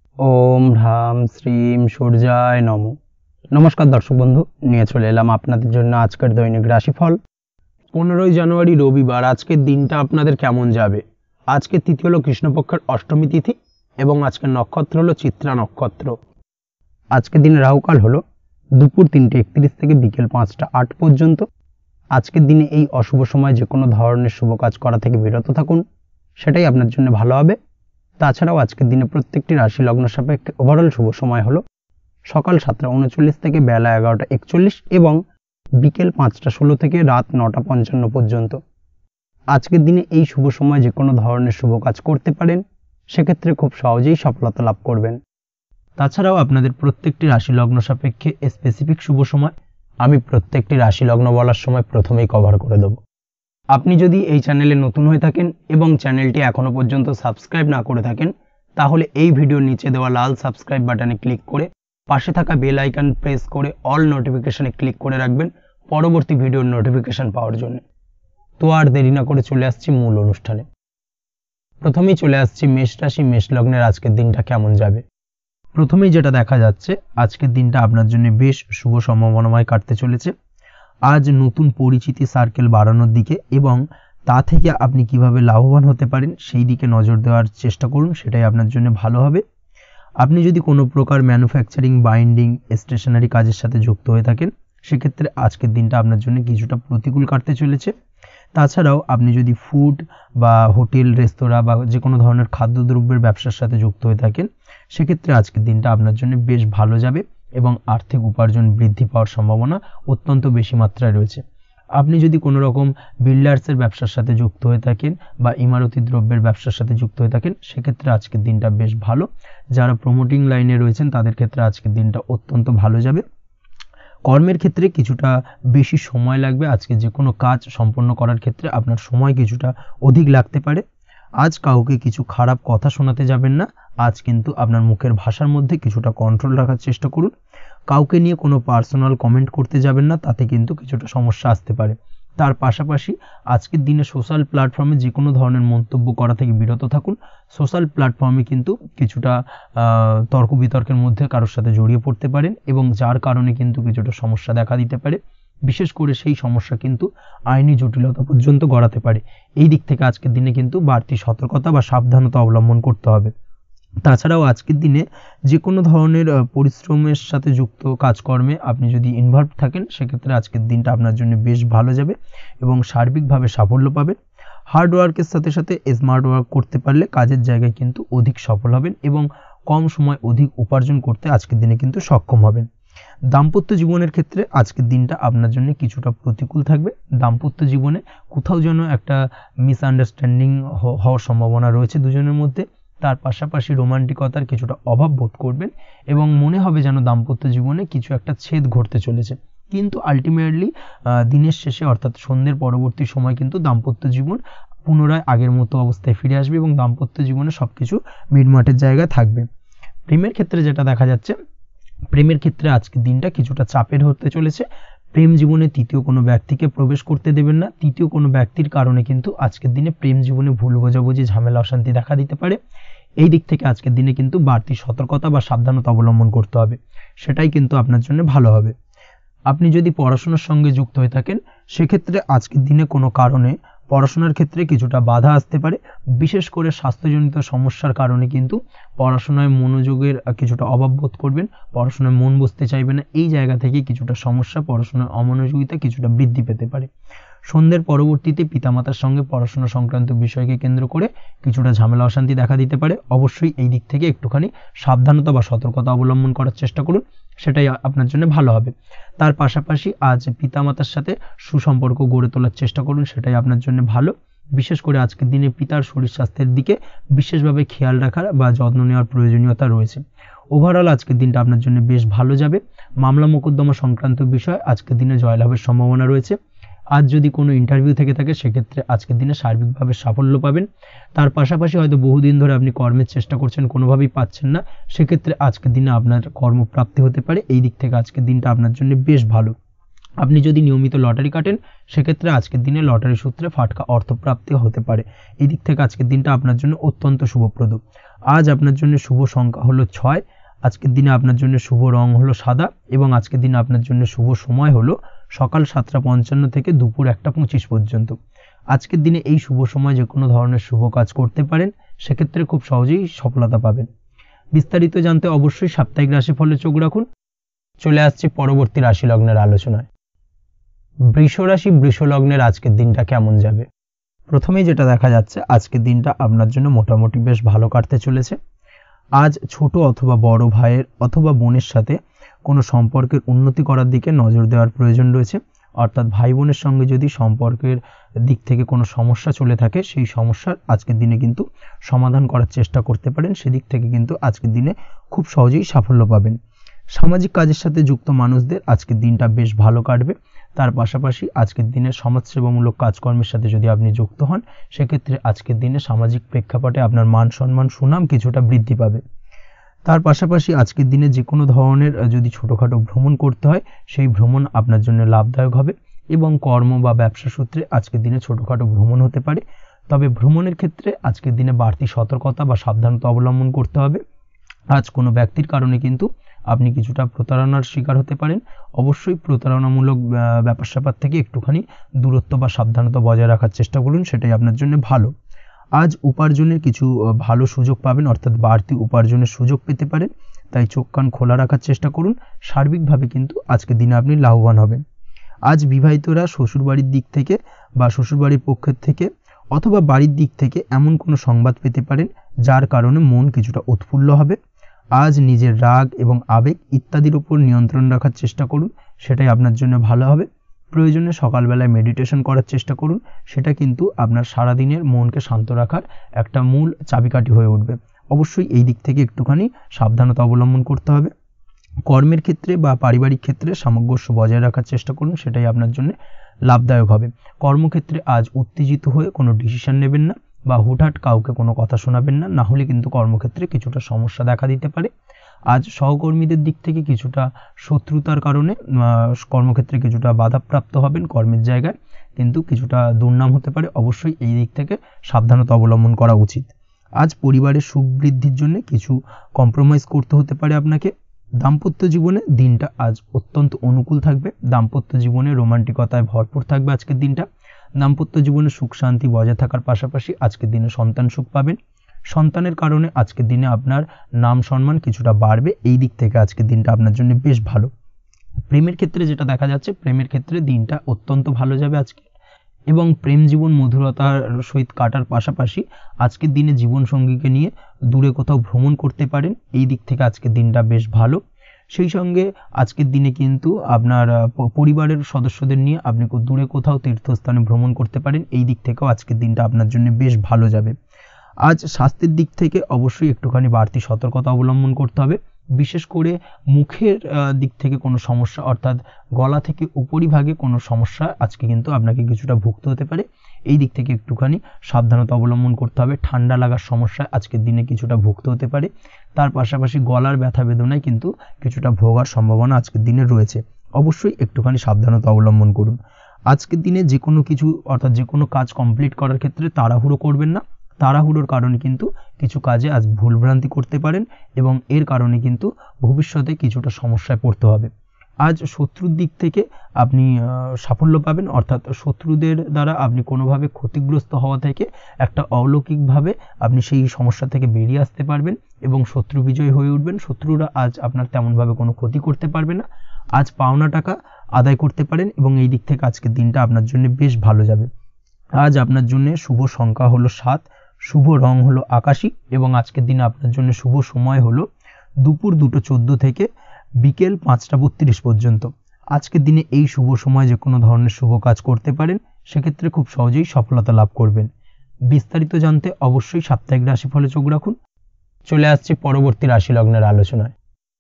ওম হ্রাম শ্রীম সূর্যায় নম। নমস্কার দর্শক বন্ধু, নিয়ে চলে এলাম আপনাদের জন্য আজকের দৈনিক রাশিফল। 15ই জানুয়ারি রবিবার। আজকের দিনটা আপনাদের কেমন যাবে? আজকের তিথি হলো কৃষ্ণপক্ষের অষ্টমী তিথি এবং আজকের নক্ষত্র হলো চিত্রা নক্ষত্র। আজকের দিনে রাহুকাল হলো দুপুর 3:31 থেকে বিকেল 5:08 পর্যন্ত। আজকের দিনে এই অশুভ সময় যে কোনো ধরনের শুভ কাজ করা থেকে বিরত থাকুন, সেটাই আপনার জন্য ভালো হবে। তাছাড়াও আজকের দিনে প্রত্যেকটি রাশি লগ্ন সাপেক্ষে ওভারঅল শুভ সময় হলো সকাল 7:39 থেকে বেলা 11:41 এবং বিকেল 5:16 থেকে রাত 9:55 পর্যন্ত। আজকের দিনে এই শুভ সময় যে কোনো ধরনের শুভ কাজ করতে পারেন, সেক্ষেত্রে খুব সহজেই সফলতা লাভ করবেন। তাছাড়াও আপনাদের প্রত্যেকটি রাশি লগ্ন সাপেক্ষে স্পেসিফিক শুভ সময় আমি প্রত্যেকটি রাশি লগ্ন বলার সময় প্রথমেই কভার করে দেব। আপনি যদি এই চ্যানেলে নতুন হয়ে থাকেন এবং চ্যানেলটি এখনো পর্যন্ত সাবস্ক্রাইব না করে থাকেন, তাহলে এই ভিডিওর নিচে দেওয়া লাল সাবস্ক্রাইব বাটনে ক্লিক করে পাশে থাকা বেল আইকন প্রেস করে অল নোটিফিকেশনে ক্লিক করে রাখবেন পরবর্তী ভিডিওর নোটিফিকেশন পাওয়ার জন্য। তো আর দেরি না করে চলে আসছি মূল অনুষ্ঠানে। প্রথমেই চলে আসছি মেষ রাশি, মেষ লগ্নের আজকের দিনটা কেমন যাবে। প্রথমেই যেটা দেখা যাচ্ছে, আজকের দিনটা আপনার জন্য বেশ শুভ সম্ভাবনাময় কাটতে চলেছে। আজ নতুন পরিচিতি সার্কেল বাড়ানোর দিকে এবং তা থেকে আপনি কিভাবে লাভবান হতে পারেন সেই দিকে নজর দেওয়ার চেষ্টা করুন, সেটাই আপনার জন্য ভালো হবে। আপনি যদি কোনো প্রকার ম্যানুফ্যাকচারিং, বাইন্ডিং, স্টেশনারি কাজের সাথে যুক্ত হয়ে থাকেন, সেক্ষেত্রে আজকের দিনটা আপনার জন্য কিছুটা প্রতিকূল কাটতে চলেছে। তাছাড়াও আপনি যদি ফুড বা হোটেল, রেস্তোরাঁ বা যে কোনো ধরনের খাদ্যদ্রব্যের ব্যবসার সাথে যুক্ত হয়ে থাকেন, সেক্ষেত্রে আজকের দিনটা আপনার জন্য বেশ ভালো যাবে এবং আর্থিক উপার্জন বৃদ্ধি পাওয়ার সম্ভাবনা অত্যন্ত বেশি মাত্রায় রয়েছে। আপনি যদি কোনো রকম বিল্ডার্সের ব্যবসার সাথে যুক্ত হয়ে থাকেন বা ইমারতি দ্রব্যের ব্যবসার সাথে যুক্ত হয়ে থাকেন, সেক্ষেত্রে আজকের দিনটা বেশ ভালো। যারা প্রমোটিং লাইনে রয়েছেন তাদের ক্ষেত্রে আজকের দিনটা অত্যন্ত ভালো যাবে। কর্মের ক্ষেত্রে কিছুটা বেশি সময় লাগবে। আজকে যে কোনো কাজ সম্পন্ন করার ক্ষেত্রে আপনার সময় কিছুটা অধিক লাগতে পারে। আজ কাউকে কিছু খারাপ কথা শোনাতে যাবেন না। আজ কিন্তু আপনার মুখের ভাষার মধ্যে কিছুটা কন্ট্রোল রাখার চেষ্টা করুন। কাউকে নিয়ে কোনো পার্সোনাল কমেন্ট করতে যাবেন না, তাতে কিন্তু কিছুটা সমস্যা আসতে পারে। তার পাশাপাশি আজকের দিনে সোশ্যাল প্ল্যাটফর্মে যে কোনো ধরনের মন্তব্য করা থেকে বিরত থাকুন। সোশ্যাল প্ল্যাটফর্মে কিন্তু কিছুটা তর্ক বিতর্কের মধ্যে কারোর সাথে জড়িয়ে পড়তে পারেন এবং যার কারণে কিন্তু কিছুটা সমস্যা দেখা দিতে পারে। বিশেষ করে সেই সমস্যা কিন্তু আইনি জটিলতা পর্যন্ত গড়াতে পারে। এই দিক থেকে আজকের দিনে কিন্তু বাড়তি সতর্কতা বা সাবধানতা অবলম্বন করতে হবে। তাছাড়াও আজকের দিনে যে কোনো ধরনের পরিশ্রমের সাথে যুক্ত কাজকর্মে আপনি যদি ইনভলভ থাকেন, সেক্ষেত্রে আজকের দিনটা আপনার জন্য বেশ ভালো যাবে এবং সার্বিকভাবে সাফল্য পাবেন। হার্ড ওয়ার্কের সাথে সাথে স্মার্ট ওয়ার্ক করতে পারলে কাজের জায়গায় কিন্তু অধিক সফল হবেন এবং কম সময় অধিক উপার্জন করতে আজকের দিনে কিন্তু সক্ষম হবেন। দাম্পত্য জীবনের ক্ষেত্রে আজকের দিনটা আপনার জন্য কিছুটা প্রতিকূল থাকবে। দাম্পত্য জীবনে কোথাও যেন একটা মিসআন্ডারস্ট্যান্ডিং হওয়ার সম্ভাবনা রয়েছে দুজনের মধ্যে। তার পাশাপাশি রোমান্টিকতার কিছুটা অভাব বোধ করবেন এবং মনে হবে যেন দাম্পত্য জীবনে কিছু একটা ছেদ ঘটতে চলেছে। কিন্তু আলটিমেটলি দিনের শেষে অর্থাৎ সন্ধ্যের পরবর্তী সময় কিন্তু দাম্পত্য জীবন পুনরায় আগের মতো অবস্থায় ফিরে আসবে এবং দাম্পত্য জীবনে সবকিছু মিটমাটের জায়গায় থাকবে। প্রেমের ক্ষেত্রে যেটা দেখা যাচ্ছে, প্রেমের ক্ষেত্রে আজকের দিনটা কিছুটা চাপের হতে চলেছে। প্রেম জীবনে তৃতীয় কোনো ব্যক্তিকে প্রবেশ করতে দেবেন না। তৃতীয় কোনো ব্যক্তির কারণে কিন্তু আজকের দিনে প্রেম জীবনে ভুল বোঝাবুঝি, ঝামেলা, অশান্তি দেখা দিতে পারে। এই দিক থেকে আজকের দিনে কিন্তু বাড়তি সতর্কতা বা সাবধানতা অবলম্বন করতে হবে, সেটাই কিন্তু আপনার জন্য ভালো হবে। আপনি যদি পড়াশোনার সঙ্গে যুক্ত হয়ে থাকেন, সেক্ষেত্রে আজকের দিনে কোনো কারণে পড়াশোনার ক্ষেত্রে কিছুটা বাধা আসতে পারে। বিশেষ করে স্বাস্থ্যজনিত সমস্যার কারণে কিন্তু পড়াশোনায় মনোযোগের কিছুটা অভাব বোধ করবেন, পড়াশোনায় মন বসতে চাইবে না। এই জায়গা থেকে কিছুটা সমস্যা, পড়াশোনার অমনোযোগিতা কিছুটা বৃদ্ধি পেতে পারে। সন্ধ্যের পরবর্তীতে পিতামাতার সঙ্গে পড়াশোনা সংক্রান্ত বিষয়কে কেন্দ্র করে কিছুটা ঝামেলা, অশান্তি দেখা দিতে পারে। অবশ্যই এই দিক থেকে একটুখানি সাবধানতা বা সতর্কতা অবলম্বন করার চেষ্টা করুন, সেটাই আপনার জন্য ভালো হবে। তার পাশাপাশি আজ পিতামাতার সাথে সুসম্পর্ক গড়ে তোলার চেষ্টা করুন, সেটাই আপনার জন্য ভালো। বিশেষ করে আজকের দিনে পিতার শরীর স্বাস্থ্যের দিকে বিশেষভাবে খেয়াল রাখার বা যত্ন নেওয়ার প্রয়োজনীয়তা রয়েছে। ওভারঅল আজকের দিনটা আপনার জন্য বেশ ভালো যাবে। মামলা মোকদ্দমা সংক্রান্ত বিষয় আজকের দিনে জয়লাভের সম্ভাবনা রয়েছে। আজ যদি কোনো ইন্টারভিউ থেকে থাকে, সেক্ষেত্রে আজকের দিনে সার্বিকভাবে সাফল্য পাবেন। তার পাশাপাশি হয়তো বহুদিন ধরে আপনি কর্মের চেষ্টা করছেন, কোনোভাবেই পাচ্ছেন না, সেক্ষেত্রে আজকের দিনে আপনার কর্মপ্রাপ্তি হতে পারে। এই দিক থেকে আজকের দিনটা আপনার জন্য বেশ ভালো। আপনি যদি নিয়মিত লটারি কাটেন সেক্ষেত্রে আজকের দিনে লটারি সূত্রে ফাটকা অর্থপ্রাপ্তি হতে পারে। এই দিক থেকে আজকের দিনটা আপনার জন্য অত্যন্ত শুভপ্রদ। আজ আপনার জন্য শুভ সংখ্যা হলো 6। আজকের দিনে আপনার জন্য শুভ রং হলো সাদা এবং আজকের দিনে আপনার জন্য শুভ সময় হলো সকাল 7:55 থেকে দুপুর 1:25 পর্যন্ত। আজকের দিনে এই শুভ সময় যে কোনো ধরনের শুভ কাজ করতে পারেন, সেক্ষেত্রে খুব সহজেই সফলতা পাবেন। বিস্তারিত জানতে অবশ্যই সাপ্তাহিক রাশিফলে চোখ রাখুন। চলে আসছি পরবর্তী রাশি লগ্নের আলোচনায়। বৃষ রাশি বৃষ লগ্নের আজকের দিনটা কেমন যাবে? প্রথমেই যেটা দেখা যাচ্ছে, আজকের দিনটা আপনার জন্য মোটামুটি বেশ ভালো কাটতে চলেছে। আজ ছোট অথবা বড় ভাইয়ের অথবা বোনের সাথে কোনো সম্পর্কের উন্নতি করার দিকে নজর দেওয়ার প্রয়োজন রয়েছে। অর্থাৎ ভাই বোনের সঙ্গে যদি সম্পর্কের দিক থেকে কোনো সমস্যা চলে থাকে, সেই সমস্যার আজকের দিনে কিন্তু সমাধান করার চেষ্টা করতে পারেন। সেদিক থেকে কিন্তু আজকের দিনে খুব সহজেই সাফল্য পাবেন। সামাজিক কাজের সাথে যুক্ত মানুষদের আজকের দিনটা বেশ ভালো কাটবে। তার পাশাপাশি আজকের দিনে সমাজসেবামূলক কাজকর্মের সাথে যদি আপনি যুক্ত হন, সেক্ষেত্রে আজকের দিনে সামাজিক প্রেক্ষাপটে আপনার মান সম্মান সুনাম কিছুটা বৃদ্ধি পাবে। তার পাশাপাশি আজকের দিনে যে কোনো ধরনের যদি ছোটোখাটো ভ্রমণ করতে হয়, সেই ভ্রমণ আপনার জন্য লাভদায়ক হবে এবং কর্ম বা ব্যবসা সূত্রে আজকের দিনে ছোটোখাটো ভ্রমণ হতে পারে। তবে ভ্রমণের ক্ষেত্রে আজকের দিনে বাড়তি সতর্কতা বা সাবধানতা অবলম্বন করতে হবে। আজ কোনো ব্যক্তির কারণে কিন্তু আপনি কিছুটা প্রতারণার শিকার হতে পারেন। অবশ্যই প্রতারণামূলক ব্যাপার স্যাপার থেকে একটুখানি দূরত্ব বা সাবধানতা বজায় রাখার চেষ্টা করুন, সেটাই আপনার জন্য ভালো। আজ উপার্জনের কিছু ভালো সুযোগ পাবেন, অর্থাৎ বাড়তি উপার্জনের সুযোগ পেতে পারেন। তাই চোখ কান খোলা রাখার চেষ্টা করুন। সার্বিকভাবে কিন্তু আজকের দিনে আপনি লাভবান হবেন। আজ বিবাহিতরা শ্বশুরবাড়ির দিক থেকে বা শ্বশুরবাড়ির পক্ষের থেকে অথবা বাড়ির দিক থেকে এমন কোনো সংবাদ পেতে পারেন যার কারণে মন কিছুটা উৎফুল্ল হবে। আজ নিজের রাগ এবং আবেগ ইত্যাদির উপর নিয়ন্ত্রণ রাখার চেষ্টা করুন, সেটাই আপনার জন্য ভালো হবে। প্রয়োজনে সকালবেলায় মেডিটেশন করার চেষ্টা করুন, সেটা কিন্তু আপনার সারাদিনের মনকে শান্ত রাখার একটা মূল চাবিকাঠি হয়ে উঠবে। অবশ্যই এই দিক থেকে একটুখানি সাবধানতা অবলম্বন করতে হবে। কর্মের ক্ষেত্রে বা পারিবারিক ক্ষেত্রে সামঞ্জস্য বজায় রাখার চেষ্টা করুন, সেটাই আপনার জন্য লাভদায়ক হবে। কর্মক্ষেত্রে আজ উত্তেজিত হয়ে কোনো ডিসিশন নেবেন না বা হুটহাট কাউকে কোনো কথা শোনাবেন না, না হলে কিন্তু কর্মক্ষেত্রে কিছুটা সমস্যা দেখা দিতে পারে। আজ সহকর্মীদের দিক থেকে কিছুটা শত্রুতার কারণে কর্মক্ষেত্রে কিছুটা বাধাপ্রাপ্ত হবেন, কর্মের জায়গায় কিন্তু কিছুটা দুর্নাম হতে পারে। অবশ্যই এই দিক থেকে সাবধানতা অবলম্বন করা উচিত। আজ পরিবারের সুখ বৃদ্ধির জন্য কিছু কম্প্রোমাইজ করতে হতে পারে আপনাকে। দাম্পত্য জীবনে দিনটা আজ অত্যন্ত অনুকূল থাকবে। দাম্পত্য জীবনে রোমান্টিকতায় ভরপুর থাকবে আজকের দিনটা। দাম্পত্য জীবনে সুখ শান্তি বজায় থাকার পাশাপাশি আজকের দিনে সন্তান সুখ পাবেন। সন্তানের কারণে আজকের দিনে আপনার নাম সম্মান কিছুটা বাড়বে। এই দিক থেকে আজকের দিনটা আপনার জন্য বেশ ভালো। প্রেমের ক্ষেত্রে যেটা দেখা যাচ্ছে, প্রেমের ক্ষেত্রে দিনটা অত্যন্ত ভালো যাবে আজকে এবং প্রেম জীবন মধুরতার সহিত কাটার পাশাপাশি আজকের দিনে জীবনসঙ্গীকে নিয়ে দূরে কোথাও ভ্রমণ করতে পারেন। এই দিক থেকে আজকের দিনটা বেশ ভালো। সেই সঙ্গে আজকের দিনে কিন্তু আপনার পরিবারের সদস্যদের নিয়ে আপনি দূরে কোথাও তীর্থস্থানে ভ্রমণ করতে পারেন। এই দিক থেকেও আজকের দিনটা আপনার জন্য বেশ ভালো যাবে। আজ স্বাস্থ্যের দিক থেকে অবশ্যই একটুখানি বাড়তি সতর্কতা অবলম্বন করতে হবে। বিশেষ করে মুখের দিক থেকে কোনো সমস্যা, অর্থাৎ গলা থেকে উপরিভাগে কোনো সমস্যা আজকে কিন্তু আপনাকে কিছুটা ভুগতে হতে পারে। এই দিক থেকে একটুখানি সাবধানতা অবলম্বন করতে হবে। ঠান্ডা লাগার সমস্যায় আজকের দিনে কিছুটা ভুগতে হতে পারে। তার পাশাপাশি গলার ব্যথা বেদনায় কিন্তু কিছুটা ভোগার সম্ভাবনা আজকের দিনে রয়েছে। অবশ্যই একটুখানি সাবধানতা অবলম্বন করুন। আজকের দিনে যে কোনো কিছু, অর্থাৎ যে কোনো কাজ কমপ্লিট করার ক্ষেত্রে তাড়াহুড়ো করবেন না। তাড়াহুড়োর কারণে কিন্তু কিছু কাজে আজ ভুলভ্রান্তি করতে পারেন এবং এর কারণে কিন্তু ভবিষ্যতে কিছুটা সমস্যায় পড়তে হবে। আজ শত্রুর দিক থেকে আপনি সাফল্য পাবেন, অর্থাৎ শত্রুদের দ্বারা আপনি কোনোভাবে ক্ষতিগ্রস্ত হওয়া থেকে একটা অলৌকিকভাবে আপনি সেই সমস্যা থেকে বেরিয়ে আসতে পারবেন এবং শত্রু বিজয় হয়ে উঠবেন। শত্রুরা আজ আপনার তেমনভাবে কোনো ক্ষতি করতে পারবে না। আজ পাওনা টাকা আদায় করতে পারেন এবং এই দিক থেকে আজকের দিনটা আপনার জন্য বেশ ভালো যাবে। আজ আপনার জন্য শুভ সংখ্যা হলো 7, শুভ রং হলো আকাশী এবং আজকের দিনে আপনার জন্য শুভ সময় হলো দুপুর 2:14 থেকে বিকেল 5:32 পর্যন্ত। আজকের দিনে এই শুভ সময় যে কোনো ধরনের শুভ কাজ করতে পারেন, সেক্ষেত্রে খুব সহজেই সফলতা লাভ করবেন। বিস্তারিত জানতে অবশ্যই সাপ্তাহিক রাশিফলে চোখ রাখুন। চলে আসছি পরবর্তী রাশি লগ্নের আলোচনায়।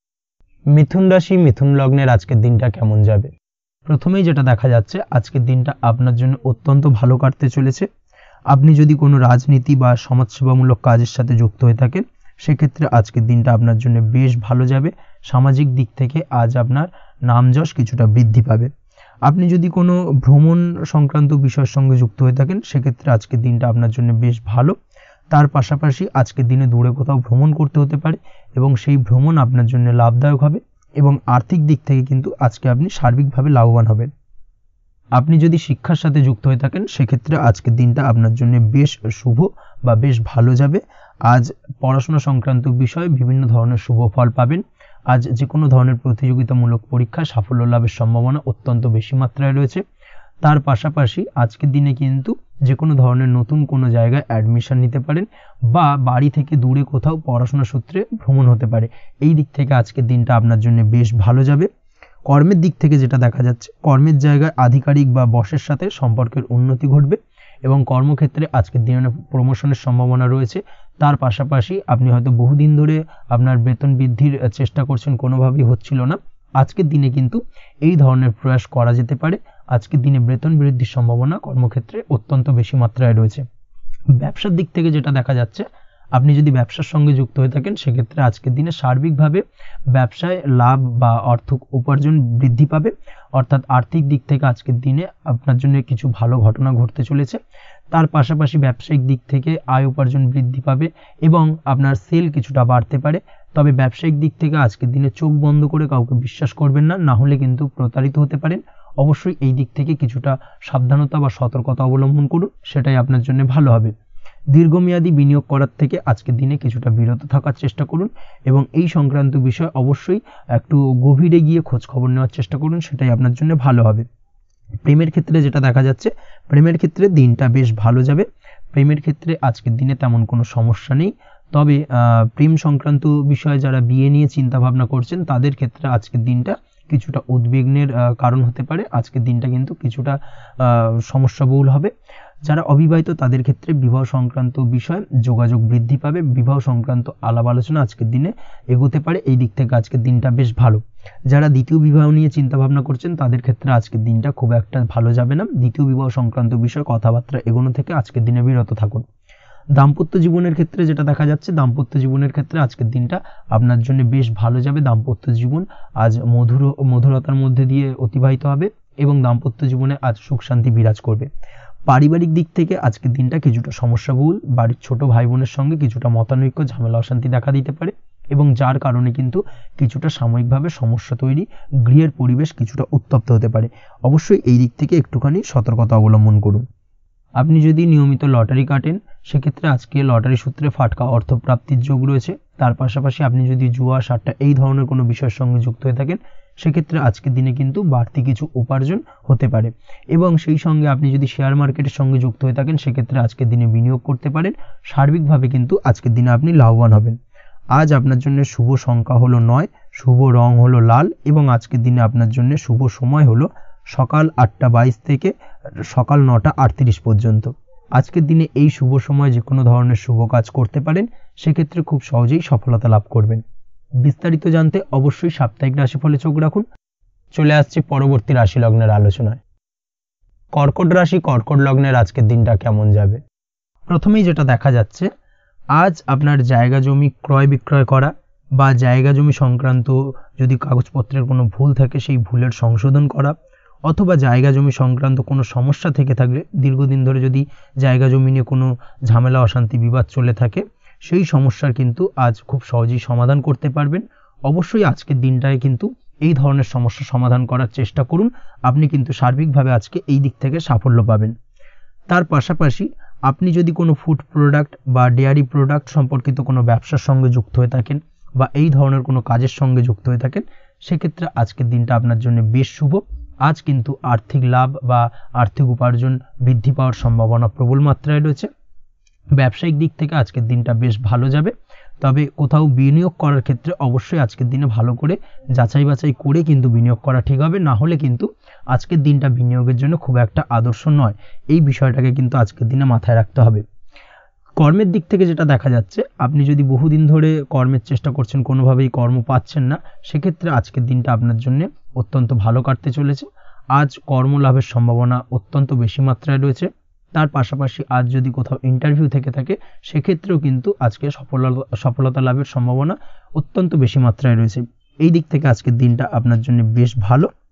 মিথুন রাশি মিথুন লগ্নের আজকের দিনটা কেমন যাবে? প্রথমেই যেটা দেখা যাচ্ছে, আজকের দিনটা আপনার জন্য অত্যন্ত ভালো কাটতে চলেছে। আপনি যদি কোনো রাজনীতি বা সমাজসেবামূলক কাজের সাথে যুক্ত হয়ে থাকেন, সেক্ষেত্রে আজকের দিনটা আপনার জন্য বেশ ভালো যাবে। সামাজিক দিক থেকে আজ আপনার নাম যশ কিছুটা বৃদ্ধি পাবে। আপনি যদি কোনো ভ্রমণ সংক্রান্ত বিষয়ের সঙ্গে যুক্ত হয়ে থাকেন সেক্ষেত্রে আজকের দিনটা আপনার জন্য বেশ ভালো। তার পাশাপাশি আজকের দিনে দূরে কোথাও ভ্রমণ করতে হতে পারে এবং সেই ভ্রমণ আপনার জন্য লাভদায়ক হবে এবং আর্থিক দিক থেকে কিন্তু আজকে আপনি সার্বিকভাবে লাভবান হবেন। আপনি যদি শিক্ষার সাথে যুক্ত হয়ে থাকেন সেক্ষেত্রে আজকের দিনটা আপনার জন্য বেশ শুভ বা বেশ ভালো যাবে। আজ পড়াশোনা সংক্রান্ত বিষয়ে বিভিন্ন ধরনের শুভ ফল পাবেন। আজ যে কোনো ধরনের প্রতিযোগিতামূলক পরীক্ষায় সাফল্য লাভের সম্ভাবনা অত্যন্ত বেশি মাত্রায় রয়েছে। তার পাশাপাশি আজকের দিনে কিন্তু যে কোনো ধরনের নতুন কোনো জায়গায় অ্যাডমিশন নিতে পারেন বা বাড়ি থেকে দূরে কোথাও পড়াশোনা সূত্রে ভ্রমণ হতে পারে। এই দিক থেকে আজকের দিনটা আপনার জন্য বেশ ভালো যাবে। কর্মের দিক থেকে যেটা দেখা যাচ্ছে, কর্মের জায়গায় আধিকারিক বা বসের সাথে সম্পর্কের উন্নতি ঘটবে এবং কর্মক্ষেত্রে আজকের দিনে প্রমোশনের সম্ভাবনা রয়েছে। তার পাশাপাশি আপনি হয়তো বহুদিন ধরে আপনার বেতন বৃদ্ধির চেষ্টা করছেন, কোনোভাবেই হচ্ছিল না। আজকের দিনে কিন্তু এই ধরনের প্রয়াস করা যেতে পারে। আজকের দিনে বেতন বৃদ্ধির সম্ভাবনা কর্মক্ষেত্রে অত্যন্ত বেশি মাত্রায় রয়েছে। ব্যবসার দিক থেকে যেটা দেখা যাচ্ছে, আপনি যদি ব্যবসার সঙ্গে যুক্ত হয়ে থাকেন সেক্ষেত্রে আজকের দিনে সার্বিকভাবে ব্যবসায় লাভ বা অর্থ উপার্জন বৃদ্ধি পাবে, অর্থাৎ আর্থিক দিক থেকে আজকের দিনে আপনার জন্য কিছু ভালো ঘটনা ঘটতে চলেছে। তার পাশাপাশি ব্যবসায়িক দিক থেকে আয় উপার্জন বৃদ্ধি পাবে এবং আপনার সেল কিছুটা বাড়তে পারে। তবে ব্যবসায়িক দিক থেকে আজকের দিনে চোখ বন্ধ করে কাউকে বিশ্বাস করবেন না, না হলে কিন্তু প্রতারিত হতে পারেন। অবশ্যই এই দিক থেকে কিছুটা সাবধানতা বা সতর্কতা অবলম্বন করুন, সেটাই আপনার জন্য ভালো হবে। দীর্ঘমেয়াদী বিনিয়োগ করার থেকে আজকের দিনে কিছুটা বিরত থাকার চেষ্টা করুন এবং এই সংক্রান্ত বিষয় অবশ্যই একটু গভীরে গিয়ে খোঁজ খবর নেওয়ার চেষ্টা করুন, সেটাই আপনার জন্য ভালো হবে। প্রেমের ক্ষেত্রে যেটা দেখা যাচ্ছে, প্রেমের ক্ষেত্রে দিনটা বেশ ভালো যাবে। প্রেমের ক্ষেত্রে আজকের দিনে তেমন কোনো সমস্যা নেই। তবে প্রেম সংক্রান্ত বিষয়ে যারা বিয়ে নিয়ে চিন্তা ভাবনা করছেন তাদের ক্ষেত্রে আজকের দিনটা কিছুটা উদ্বিগ্নের কারণ হতে পারে। আজকের দিনটা কিন্তু কিছুটা সমস্যাবহুল হবে। যারা অবিবাহিত তাদের ক্ষেত্রে বিবাহ সংক্রান্ত বিষয় যোগাযোগ বৃদ্ধি পাবে, বিবাহ সংক্রান্ত আলাপ আলোচনা আজকের দিনে এগোতে পারে। এই দিক থেকে আজকের দিনটা বেশ ভালো। যারা দ্বিতীয় বিবাহ নিয়ে চিন্তা ভাবনা করছেন তাদের ক্ষেত্রে আজকের দিনটা খুব একটা ভালো যাবে না। দ্বিতীয় বিবাহ সংক্রান্ত বিষয়ে কথাবার্তা এগোনো থেকে আজকের দিনে বিরত থাকুন। দাম্পত্য জীবনের ক্ষেত্রে যেটা দেখা যাচ্ছে, দাম্পত্য জীবনের ক্ষেত্রে আজকের দিনটা আপনার জন্য বেশ ভালো যাবে। দাম্পত্য জীবন আজ মধুরতার মধ্যে দিয়ে অতিবাহিত হবে এবং দাম্পত্য জীবনে আজ সুখ শান্তি বিরাজ করবে। পারিবারিক দিক থেকে আজকের দিনটা কিছুটা সমস্যাবহুল। বাড়ির ছোট ভাই বোনের সঙ্গে কিছুটা মতানৈক্য, ঝামেলা অশান্তি দেখা দিতে পারে এবং যার কারণে কিন্তু কিছুটা সাময়িকভাবে সমস্যা তৈরি, গৃহের পরিবেশ কিছুটা উত্তপ্ত হতে পারে। অবশ্যই এই দিক থেকে একটুখানি সতর্কতা অবলম্বন করুন। আপনি যদি নিয়মিত লটারি কাটেন সেক্ষেত্রে আজকে লটারি সূত্রে ফাটকা অর্থপ্রাপ্তির যোগ রয়েছে। তার পাশাপাশি আপনি যদি জুয়া সাট্টা এই ধরনের কোনো বিষয়ের সঙ্গে যুক্ত হয়ে থাকেন সেক্ষেত্রে আজকের দিনে কিন্তু বাড়তি কিছু উপার্জন হতে পারে এবং সেই সঙ্গে আপনি যদি শেয়ার মার্কেটের সঙ্গে যুক্ত হয়ে থাকেন সেক্ষেত্রে আজকের দিনে বিনিয়োগ করতে পারেন। সার্বিকভাবে কিন্তু আজকের দিনে আপনি লাভবান হবেন। আজ আপনার জন্য শুভ সংখ্যা হলো 9, শুভ রং হলো লাল এবং আজকের দিনে আপনার জন্য শুভ সময় হলো সকাল 8টা 22 থেকে সকাল 9টা 38 পর্যন্ত। আজকের দিনে এই শুভ সময় যে কোনো ধরনের শুভ কাজ করতে পারেন, সেক্ষেত্রে খুব সহজেই সফলতা লাভ করবেন। বিস্তারিত জানতে অবশ্যই সাপ্তাহিক রাশিফলে চোখ রাখুন। চলে আসছি পরবর্তী রাশি লগ্নের আলোচনায়। কর্কট রাশি, কর্কট লগ্নের আজকের দিনটা কেমন যাবে? প্রথমেই যেটা দেখা যাচ্ছে, আজ আপনার জায়গা জমি ক্রয় বিক্রয় করা বা জায়গা জমি সংক্রান্ত যদি কাগজপত্রের কোনো ভুল থাকে সেই ভুলের সংশোধন করা, অথবা জায়গা জমি সংক্রান্ত কোনো সমস্যা থেকে থাকলে দীর্ঘদিন ধরে যদি জায়গা জমি নিয়ে কোনো ঝামেলা অশান্তি বিবাদ চলে থাকে সেই সমস্যার কিন্তু আজ খুব সহজেই সমাধান করতে পারবেন। অবশ্যই আজকের দিনটায় কিন্তু এই ধরনের সমস্যা সমাধান করার চেষ্টা করুন, আপনি কিন্তু সার্বিকভাবে আজকে এই দিক থেকে সাফল্য পাবেন। তার পাশাপাশি আপনি যদি কোনো ফুড প্রোডাক্ট বা ডেয়ারি প্রোডাক্ট সম্পর্কিত কোনো ব্যবসার সঙ্গে যুক্ত হয়ে থাকেন বা এই ধরনের কোনো কাজের সঙ্গে যুক্ত হয়ে থাকেন সেক্ষেত্রে আজকের দিনটা আপনার জন্য বেশ শুভ। আজ কিন্তু আর্থিক লাভ বা আর্থিক উপার্জন বৃদ্ধি পাওয়ার সম্ভাবনা প্রবল মাত্রায় রয়েছে। ব্যবসায়িক দিক থেকে আজকের দিনটা বেশ ভালো যাবে। তবে কোথাও বিনিয়োগ করার ক্ষেত্রে অবশ্যই আজকের দিনে ভালো করে যাচাই বাছাই করে কিন্তু বিনিয়োগ করা ঠিক হবে, না হলে কিন্তু আজকের দিনটা বিনিয়োগের জন্য খুব একটা আদর্শ নয়। এই বিষয়টাকে কিন্তু আজকের দিনে মাথায় রাখতে হবে। কর্মের দিক থেকে যেটা দেখা যাচ্ছে, আপনি যদি বহুদিন ধরে কর্মের চেষ্টা করছেন কোনোভাবেই কর্ম পাচ্ছেন না, সেক্ষেত্রে আজকের দিনটা আপনার জন্য অত্যন্ত ভালো কাটতে চলেছে। আজ কর্মলাভের সম্ভাবনা অত্যন্ত বেশি মাত্রায় রয়েছে। তার পাশাপাশি আজ যদি কোথাও ইন্টারভিউ থেকে থাকে সেক্ষেত্রেও কিন্তু আজকে সফলতা লাভের সম্ভাবনা অত্যন্ত বেশি মাত্রায় রয়েছে। এই দিক থেকে আজকের দিনটা আপনার জন্য বেশ ভালো।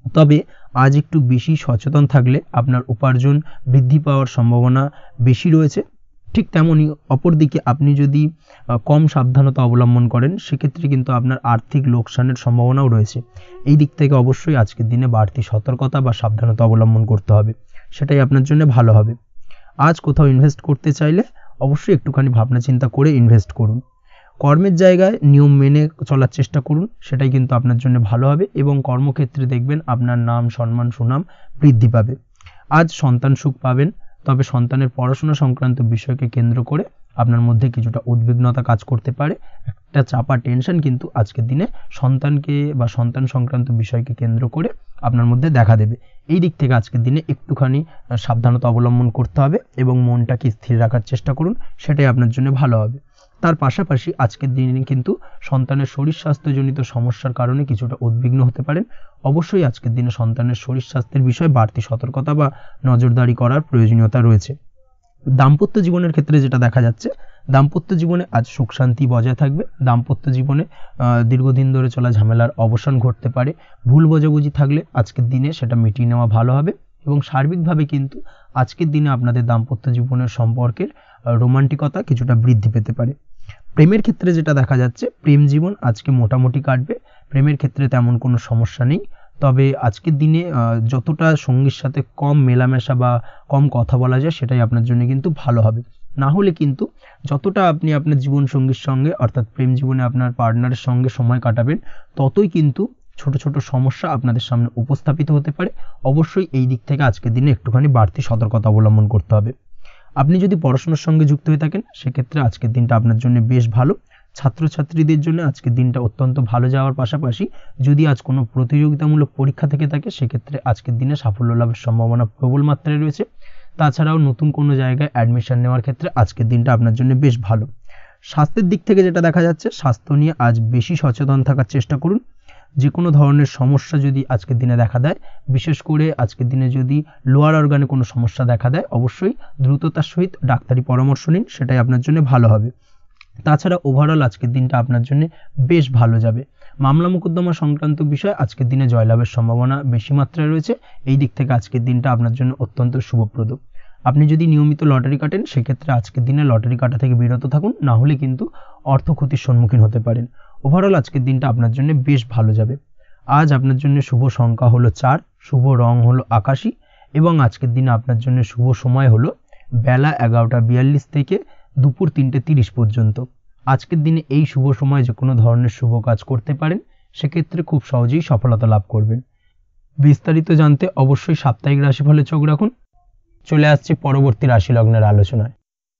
তবে আজ একটু বেশি সচেতন থাকলে আপনার উপার্জন বৃদ্ধি পাওয়ার সম্ভাবনা বেশি রয়েছে। ঠিক তেমনই অপরদিকে আপনি যদি কম সাবধানতা অবলম্বন করেন সেক্ষেত্রে কিন্তু আপনার আর্থিক লোকসানের সম্ভাবনাও রয়েছে। এই দিক থেকে অবশ্যই আজকের দিনে বাড়তি সতর্কতা বা সাবধানতা অবলম্বন করতে হবে, সেটাই আপনার জন্য ভালো হবে। আজ কোথাও ইনভেস্ট করতে চাইলে অবশ্যই একটুখানি ভাবনা চিন্তা করে ইনভেস্ট করুন। কর্মের জায়গায় নিয়ম মেনে চলার চেষ্টা করুন, সেটাই কিন্তু আপনার জন্য ভালো হবে এবং কর্মক্ষেত্রে দেখবেন আপনার নাম সম্মান সুনাম বৃদ্ধি পাবে। আজ সন্তান সুখ পাবেন, তবে সন্তানের পড়াশোনা সংক্রান্ত বিষয়কে কেন্দ্র করে আপনার মধ্যে কিছুটা উদ্বিগ্নতা কাজ করতে পারে। একটা চাপা টেনশন কিন্তু আজকের দিনে সন্তানকে বা সন্তান সংক্রান্ত বিষয়কে কেন্দ্র করে আপনার মধ্যে দেখা দেবে। এই দিক থেকে আজকের দিনে একটুখানি সাবধানতা অবলম্বন করতে হবে এবং মনটাকে স্থির রাখার চেষ্টা করুন, সেটাই আপনার জন্য ভালো হবে। তার পাশাপাশি আজকের দিনে কিন্তু সন্তানের শরীর স্বাস্থ্যজনিত সমস্যার কারণে কিছুটা উদ্বিগ্ন হতে পারেন। অবশ্যই আজকের দিনে সন্তানের শরীর স্বাস্থ্যের বিষয়ে বাড়তি সতর্কতা বা নজরদারি করার প্রয়োজনীয়তা রয়েছে। দাম্পত্য জীবনের ক্ষেত্রে যেটা দেখা যাচ্ছে, দাম্পত্য জীবনে আজ সুখ শান্তি বজায় থাকবে। দাম্পত্য জীবনে দীর্ঘদিন ধরে চলা ঝামেলার অবসান ঘটতে পারে। ভুল বোঝাবুঝি থাকলে আজকের দিনে সেটা মিটিয়ে নেওয়া ভালো হবে এবং সার্বিকভাবে কিন্তু আজকের দিনে আপনাদের দাম্পত্য জীবনের সম্পর্কের রোমান্টিকতা কিছুটা বৃদ্ধি পেতে পারে। প্রেমের ক্ষেত্রে যেটা দেখা যাচ্ছে, প্রেম জীবন আজকে মোটামুটি কাটবে। প্রেমের ক্ষেত্রে তেমন কোনো সমস্যা নেই, তবে আজকের দিনে যতটা সঙ্গীর সাথে কম মেলামেশা বা কম কথা বলা যায় সেটাই আপনার জন্য কিন্তু ভালো হবে। না হলে কিন্তু যতটা আপনি আপনার জীবন সঙ্গীর সঙ্গে অর্থাৎ প্রেম জীবনে আপনার পার্টনারের সঙ্গে সময় কাটাবেন, ততই কিন্তু ছোট ছোট সমস্যা আপনাদের সামনে উপস্থাপিত হতে পারে। অবশ্যই এই দিক থেকে আজকের দিনে একটুখানি বাড়তি সতর্কতা অবলম্বন করতে হবে। আপনি যদি পড়াশোনার সঙ্গে যুক্ত হয়ে থাকেন সেক্ষেত্রে আজকের দিনটা আপনার জন্য বেশ ভালো। ছাত্রছাত্রীদের জন্য আজকের দিনটা অত্যন্ত ভালো যাওয়ার পাশাপাশি যদি আজ কোনো প্রতিযোগিতামূলক পরীক্ষা থেকে থাকে সেক্ষেত্রে আজকের দিনে সাফল্য লাভের সম্ভাবনা প্রবল মাত্রায় রয়েছে। তাছাড়াও নতুন কোনো জায়গায় অ্যাডমিশন নেওয়ার ক্ষেত্রে আজকের দিনটা আপনার জন্য বেশ ভালো। স্বাস্থ্যের দিক থেকে যেটা দেখা যাচ্ছে, স্বাস্থ্য নিয়ে আজ বেশি সচেতন থাকার চেষ্টা করুন। যে কোনো ধরনের সমস্যা যদি আজকের দিনে দেখা দেয়, বিশেষ করে আজকের দিনে যদি লোয়ার অর্গানে কোনো সমস্যা দেখা দেয়, অবশ্যই দ্রুততার সহিত ডাক্তারি পরামর্শ নিন, সেটাই আপনার জন্য ভালো হবে। তাছাড়া ওভারঅল আজকের দিনটা আপনার জন্য বেশ ভালো যাবে। মামলা মোকদ্দমা সংক্রান্ত বিষয়ে আজকের দিনে জয়লাভের সম্ভাবনা বেশি মাত্রায় রয়েছে। এই দিক থেকে আজকের দিনটা আপনার জন্য অত্যন্ত শুভপ্রদ। আপনি যদি নিয়মিত লটারি কাটেন সেক্ষেত্রে আজকের দিনে লটারি কাটা থেকে বিরত থাকুন, না হলে কিন্তু অর্থ ক্ষতির সম্মুখীন হতে পারেন। ওভারঅল আজকের দিনটা আপনার জন্য বেশ ভালো যাবে। আজ আপনার জন্য শুভ সংখ্যা হলো 4, শুভ রং হলো আকাশী এবং আজকের দিনে আপনার জন্য শুভ সময় হলো বেলা 11:42 থেকে দুপুর 3:30 পর্যন্ত। আজকের দিনে এই শুভ সময় যে কোনো ধরনের শুভ কাজ করতে পারেন, সেক্ষেত্রে খুব সহজেই সফলতা লাভ করবেন। বিস্তারিত জানতে অবশ্যই সাপ্তাহিক রাশিফলে চোখ রাখুন। চলে আসছি পরবর্তী রাশি লগ্নের আলোচনায়।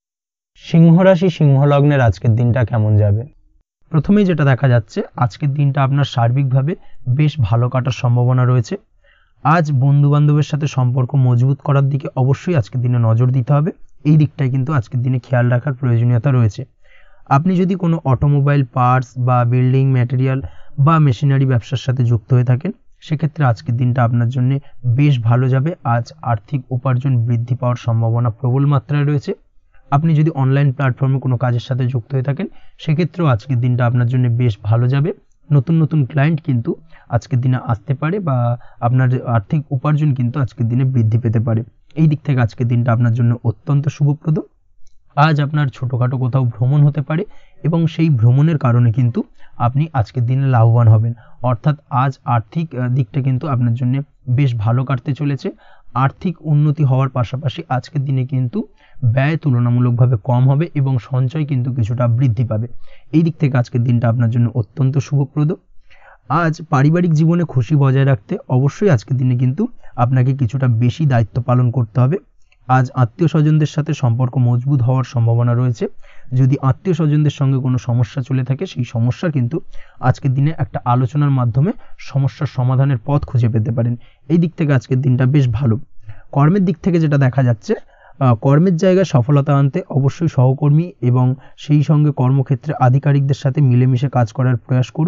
সিংহ রাশি সিংহ লগ্নের আজকের দিনটা কেমন যাবে? প্রথমেই যেটা দেখা যাচ্ছে, আজকের দিনটা আপনার সার্বিকভাবে বেশ ভালো কাটার সম্ভাবনা রয়েছে। আজ বন্ধু বান্ধবের সাথে সম্পর্ক মজবুত করার দিকে অবশ্যই আজকের দিনে নজর দিতে হবে। এই দিকটাই কিন্তু আজকের দিনে খেয়াল রাখার প্রয়োজনীয়তা রয়েছে। আপনি যদি কোনো অটোমোবাইল পার্টস বা বিল্ডিং ম্যাটেরিয়াল বা মেশিনারি ব্যবসার সাথে যুক্ত হয়ে থাকেন সেক্ষেত্রে আজকের দিনটা আপনার জন্য বেশ ভালো যাবে। আজ আর্থিক উপার্জন বৃদ্ধি পাওয়ার সম্ভাবনা প্রবল মাত্রায় রয়েছে। আপনি যদি অনলাইন প্ল্যাটফর্মে কোনো কাজের সাথে যুক্ত হয়ে থাকেন সেক্ষেত্রেও আজকের দিনটা আপনার জন্য বেশ ভালো যাবে। নতুন নতুন ক্লায়েন্ট কিন্তু আজকের দিনে আসতে পারে বা আপনার আর্থিক উপার্জন কিন্তু আজকের দিনে বৃদ্ধি পেতে পারে। এই দিক থেকে আজকের দিনটা আপনার জন্য অত্যন্ত শুভপ্রদ। আজ আপনার ছোটোখাটো কোথাও ভ্রমণ হতে পারে এবং সেই ভ্রমণের কারণে কিন্তু আপনি আজকের দিনে লাভবান হবেন। অর্থাৎ আজ আর্থিক দিকটা কিন্তু আপনার জন্য বেশ ভালো কাটতে চলেছে। আর্থিক উন্নতি হওয়ার পাশাপাশি আজকের দিনে কিন্তু ব্যয় তুলনামূলকভাবে কম হবে এবং সঞ্চয় কিন্তু কিছুটা বৃদ্ধি পাবে। এই দিক থেকে আজকের দিনটা আপনার জন্য অত্যন্ত শুভপ্রদ। আজ পারিবারিক জীবনে খুশি বজায় রাখতে অবশ্যই আজকের দিনে কিন্তু আপনাকে কিছুটা বেশি দায়িত্ব পালন করতে হবে। আজ আত্মীয় স্বজনদের সাথে সম্পর্ক মজবুত হওয়ার সম্ভাবনা রয়েছে। যদি আত্মীয় স্বজনদের সঙ্গে কোনো সমস্যা চলে থাকে সেই সমস্যা কিন্তু আজকের দিনে একটা আলোচনার মাধ্যমে সমস্যার সমাধানের পথ খুঁজে পেতে পারেন। এই দিক থেকে আজকের দিনটা বেশ ভালো। কর্মের দিক থেকে যেটা দেখা যাচ্ছে, কর্মের জায়গায় সফলতা আনতে অবশ্যই সহকর্মী এবং সেই সঙ্গে কর্মক্ষেত্রে আধিকারিকদের সাথে মিলেমিশে কাজ করার প্রয়াস করুন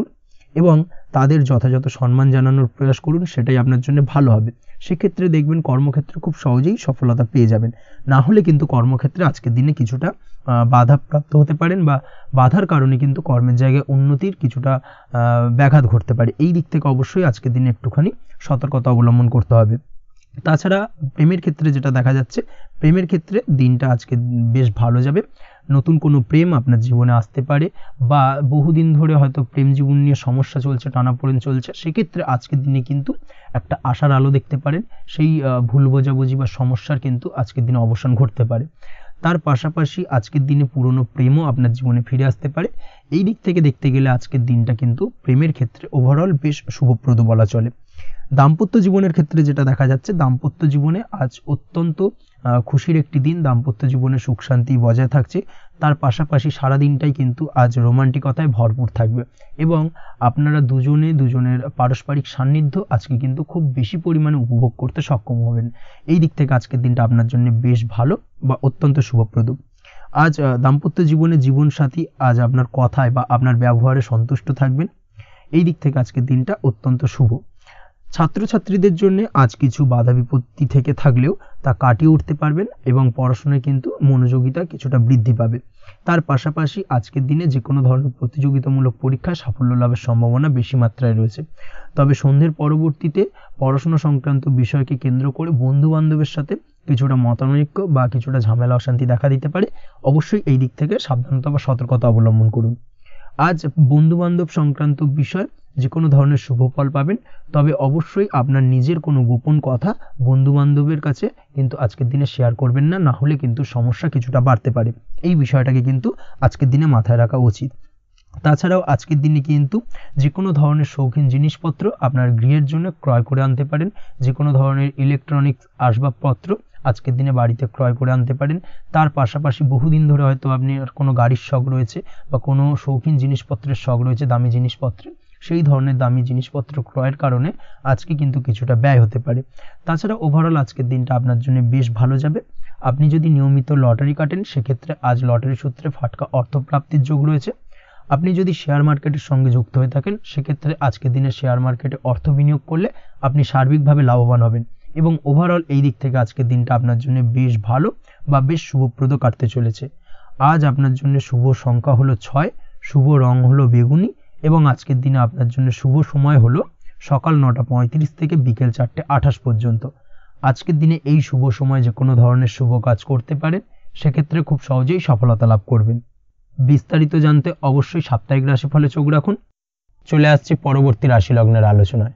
এবং তাদের যথাযথ সম্মান জানানোর প্রয়াস করুন, সেটাই আপনার জন্য ভালো হবে। সেক্ষেত্রে দেখবেন কর্মক্ষেত্রে খুব সহজেই সফলতা পেয়ে যাবেন। না হলে কিন্তু কর্মক্ষেত্রে আজকের দিনে কিছুটা বাধাপ্রাপ্ত হতে পারেন, বা বাধার কারণে কিন্তু কর্মের জায়গায় উন্নতির কিছুটা ব্যাঘাত ঘটতে পারে। এই দিক থেকে অবশ্যই আজকের দিনে একটুখানি সতর্কতা অবলম্বন করতে হবে। তাছাড়া প্রেমের ক্ষেত্রে যেটা দেখা যাচ্ছে, প্রেমের ক্ষেত্রে দিনটা আজকে বেশ ভালো যাবে। নতুন কোনো প্রেম আপনার জীবনে আসতে পারে, বা বহুদিন ধরে হয়তো প্রেম জীবন নিয়ে সমস্যা চলছে, টানাপোড়েন চলছে, সেক্ষেত্রে আজকের দিনে কিন্তু একটা আশার আলো দেখতে পারেন। সেই ভুল বোঝাবুঝি বা সমস্যার কিন্তু আজকের দিনে অবসান ঘটতে পারে। তার পাশাপাশি আজকের দিনে পুরনো প্রেমও আপনার জীবনে ফিরে আসতে পারে। এই দিক থেকে দেখতে গেলে আজকের দিনটা কিন্তু প্রেমের ক্ষেত্রে ওভারঅল বেশ শুভপ্রদ বলা চলে। দাম্পত্য জীবনের ক্ষেত্রে যেটা দেখা যাচ্ছে, দাম্পত্য জীবনে আজ অত্যন্ত খুশির একটি দিন। দাম্পত্য জীবনে সুখ শান্তি বজায় থাকছে। তার পাশাপাশি সারা দিনটাই কিন্তু আজ রোমান্টিকতায় ভরপুর থাকবে, এবং আপনারা দুজনের পারস্পরিক সান্নিধ্য আজকে কিন্তু খুব বেশি পরিমাণে উপভোগ করতে সক্ষম হবেন। এই দিক থেকে আজকের দিনটা আপনার জন্য বেশ ভালো বা অত্যন্ত শুভপ্রদ। আজ দাম্পত্য জীবনে জীবনসাথী আজ আপনার কথায় বা আপনার ব্যবহারে সন্তুষ্ট থাকবেন। এই দিক থেকে আজকের দিনটা অত্যন্ত শুভ। ছাত্রছাত্রীদের জন্য আজ কিছু বাধা বিপত্তি থেকে থাকলেও তা কাটিয়ে উঠতে পারবেন, এবং পড়াশোনায় কিন্তু মনোযোগিতা কিছুটা বৃদ্ধি পাবে। তার পাশাপাশি আজকের দিনে যে কোনো ধরনের প্রতিযোগিতামূলক পরীক্ষায় সাফল্য লাভের সম্ভাবনা বেশি মাত্রায় রয়েছে। তবে সন্ধ্যের পরবর্তীতে পড়াশোনা সংক্রান্ত বিষয়কে কেন্দ্র করে বন্ধু বান্ধবের সাথে কিছুটা মতানৈক্য বা কিছুটা ঝামেলা অশান্তি দেখা দিতে পারে। অবশ্যই এই দিক থেকে সাবধানতা বা সতর্কতা অবলম্বন করুন। আজ বন্ধু বান্ধব সংক্রান্ত বিষয় যে কোনো ধরনের শুভ ফল পাবেন, তবে অবশ্যই আপনার নিজের কোনো গোপন কথা বন্ধু বান্ধবের কাছে কিন্তু আজকের দিনে শেয়ার করবেন না, না হলে কিন্তু সমস্যা কিছুটা বাড়তে পারে। এই বিষয়টাকে কিন্তু আজকের দিনে মাথায় রাখা উচিত। তাছাড়াও আজকের দিনে কিন্তু যে কোনো ধরনের শৌখিন জিনিসপত্র আপনার গৃহের জন্য ক্রয় করে আনতে পারেন। যে কোনো ধরনের ইলেকট্রনিক্স আসবাবপত্র আজকের দিনে বাড়িতে ক্রয় করে আনতে পারেন। তার পাশাপাশি বহুদিন ধরে হয়তো আপনি কোনো গাড়ির শখ রয়েছে, বা কোনো শৌখিন জিনিসপত্রের শখ রয়েছে, দামি জিনিসপত্রের, সেই ধরনের দামি জিনিসপত্র ক্রয়ের কারণে আজকে কিন্তু কিছুটা ব্যয় হতে পারে। তাছাড়া ওভারঅল আজকের দিনটা আপনার জন্য বেশ ভালো যাবে। আপনি যদি নিয়মিত লটারি কাটেন, সেক্ষেত্রে আজ লটারি সূত্রে ফাটকা অর্থপ্রাপ্তির যোগ রয়েছে। আপনি যদি শেয়ার মার্কেটের সঙ্গে যুক্ত হয়ে থাকেন, সেক্ষেত্রে আজকের দিনে শেয়ার মার্কেটে অর্থ বিনিয়োগ করলে আপনি সার্বিকভাবে লাভবান হবেন, এবং ওভারঅল এই দিক থেকে আজকের দিনটা আপনার জন্য বেশ ভালো বা বেশ শুভপ্রদ কাটতে চলেছে। আজ আপনার জন্য শুভ সংখ্যা হলো 6, শুভ রং হলো বেগুনি, এবং আজকের দিনে আপনার জন্য শুভ সময় হলো সকাল 9:35 থেকে বিকেল 4:28 পর্যন্ত। আজকের দিনে এই শুভ সময় যে কোনো ধরনের শুভ কাজ করতে পারেন, সেক্ষেত্রে খুব সহজেই সফলতা লাভ করবেন। বিস্তারিত জানতে অবশ্যই সাপ্তাহিক রাশিফলে চোখ রাখুন। চলে আসছি পরবর্তী রাশি লগ্নের আলোচনায়।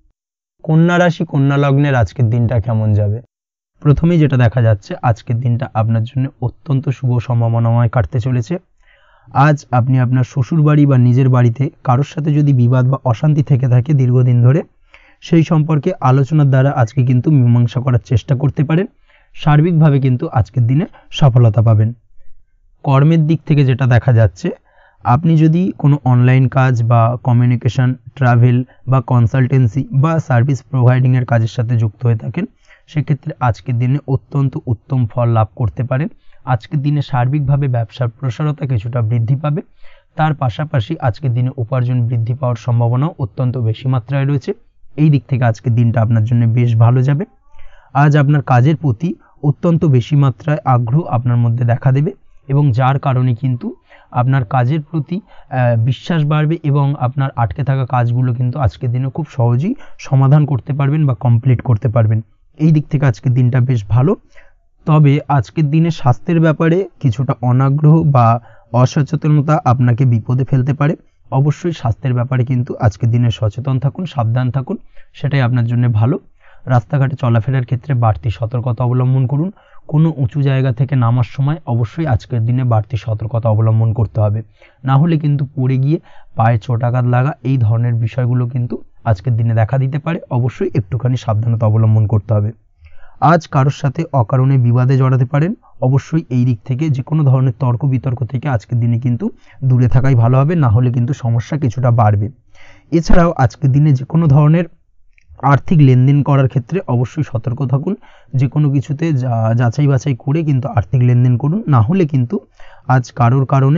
কন্যা রাশি, কন্যা লগ্নের আজকের দিনটা কেমন যাবে? প্রথমেই যেটা দেখা যাচ্ছে, আজকের দিনটা আপনার জন্য অত্যন্ত শুভ সম্ভাবনাময় কাটতে চলেছে। আজ আপনি আপনার শ্বশুর বাড়ি বা নিজের বাড়িতে কারোর সাথে যদি বিবাদ বা অশান্তি থেকে থাকে দীর্ঘদিন ধরে, সেই সম্পর্কে আলোচনার দ্বারা আজকে কিন্তু মীমাংসা করার চেষ্টা করতে পারেন। সার্বিকভাবে কিন্তু আজকের দিনে সফলতা পাবেন। কর্মের দিক থেকে যেটা দেখা যাচ্ছে, আপনি যদি কোনো অনলাইন কাজ বা কমিউনিকেশন, ট্রাভেল বা কনসালটেন্সি বা সার্ভিস প্রোভাইডিংয়ের কাজের সাথে যুক্ত হয়ে থাকেন, সেক্ষেত্রে আজকের দিনে অত্যন্ত উত্তম ফল লাভ করতে পারেন। আজকের দিনে সার্বিকভাবে ব্যবসার প্রসারতা কিছুটা বৃদ্ধি পাবে। তার পাশাপাশি আজকের দিনে উপার্জন বৃদ্ধি পাওয়ার সম্ভাবনাও অত্যন্ত বেশি মাত্রায় রয়েছে। এই দিক থেকে আজকের দিনটা আপনার জন্য বেশ ভালো যাবে। আজ আপনার কাজের প্রতি অত্যন্ত বেশি মাত্রায় আগ্রহ আপনার মধ্যে দেখা দেবে, এবং যার কারণে কিন্তু আপনার কাজের প্রতি বিশ্বাস বাড়বে, এবং আপনার আটকে থাকা কাজগুলো কিন্তু আজকের দিনে খুব সহজেই সমাধান করতে পারবেন বা কমপ্লিট করতে পারবেন। এই দিক থেকে আজকের দিনটা বেশ ভালো। তবে আজকের দিনে স্বাস্থ্যের ব্যাপারে কিছুটা অনাগ্রহ বা অসচেতনতা আপনাকে বিপদে ফেলতে পারে। অবশ্যই স্বাস্থ্যের ব্যাপারে কিন্তু আজকের দিনে সচেতন থাকুন, সাবধান থাকুন, সেটাই আপনার জন্য ভালো। রাস্তাঘাটে চলাফেরার ক্ষেত্রে বাড়তি সতর্কতা অবলম্বন করুন। কোনো উঁচু জায়গা থেকে নামার সময় অবশ্যই আজকের দিনে বাড়তি সতর্কতা অবলম্বন করতে হবে, না হলে কিন্তু পড়ে গিয়ে পায়ে চোটাঘাত লাগা এই ধরনের বিষয়গুলো কিন্তু আজকের দিনে দেখা দিতে পারে। অবশ্যই একটুখানি সাবধানতা অবলম্বন করতে হবে। আজ কারোর সাথে অকারণে বিবাদে জড়াতে পারেন। অবশ্যই এই দিক থেকে যে কোনো ধরনের তর্ক বিতর্ক থেকে আজকের দিনে কিন্তু দূরে থাকাই ভালো হবে, না হলে কিন্তু সমস্যা কিছুটা বাড়বে। এছাড়াও আজকের দিনে যে কোনো ধরনের আর্থিক লেনদেন করার ক্ষেত্রে অবশ্যই সতর্ক থাকুন। যে কোনো কিছুতে যাচাই বাছাই করে কিন্তু আর্থিক লেনদেন করুন, না হলে কিন্তু আজ কারোর কারণে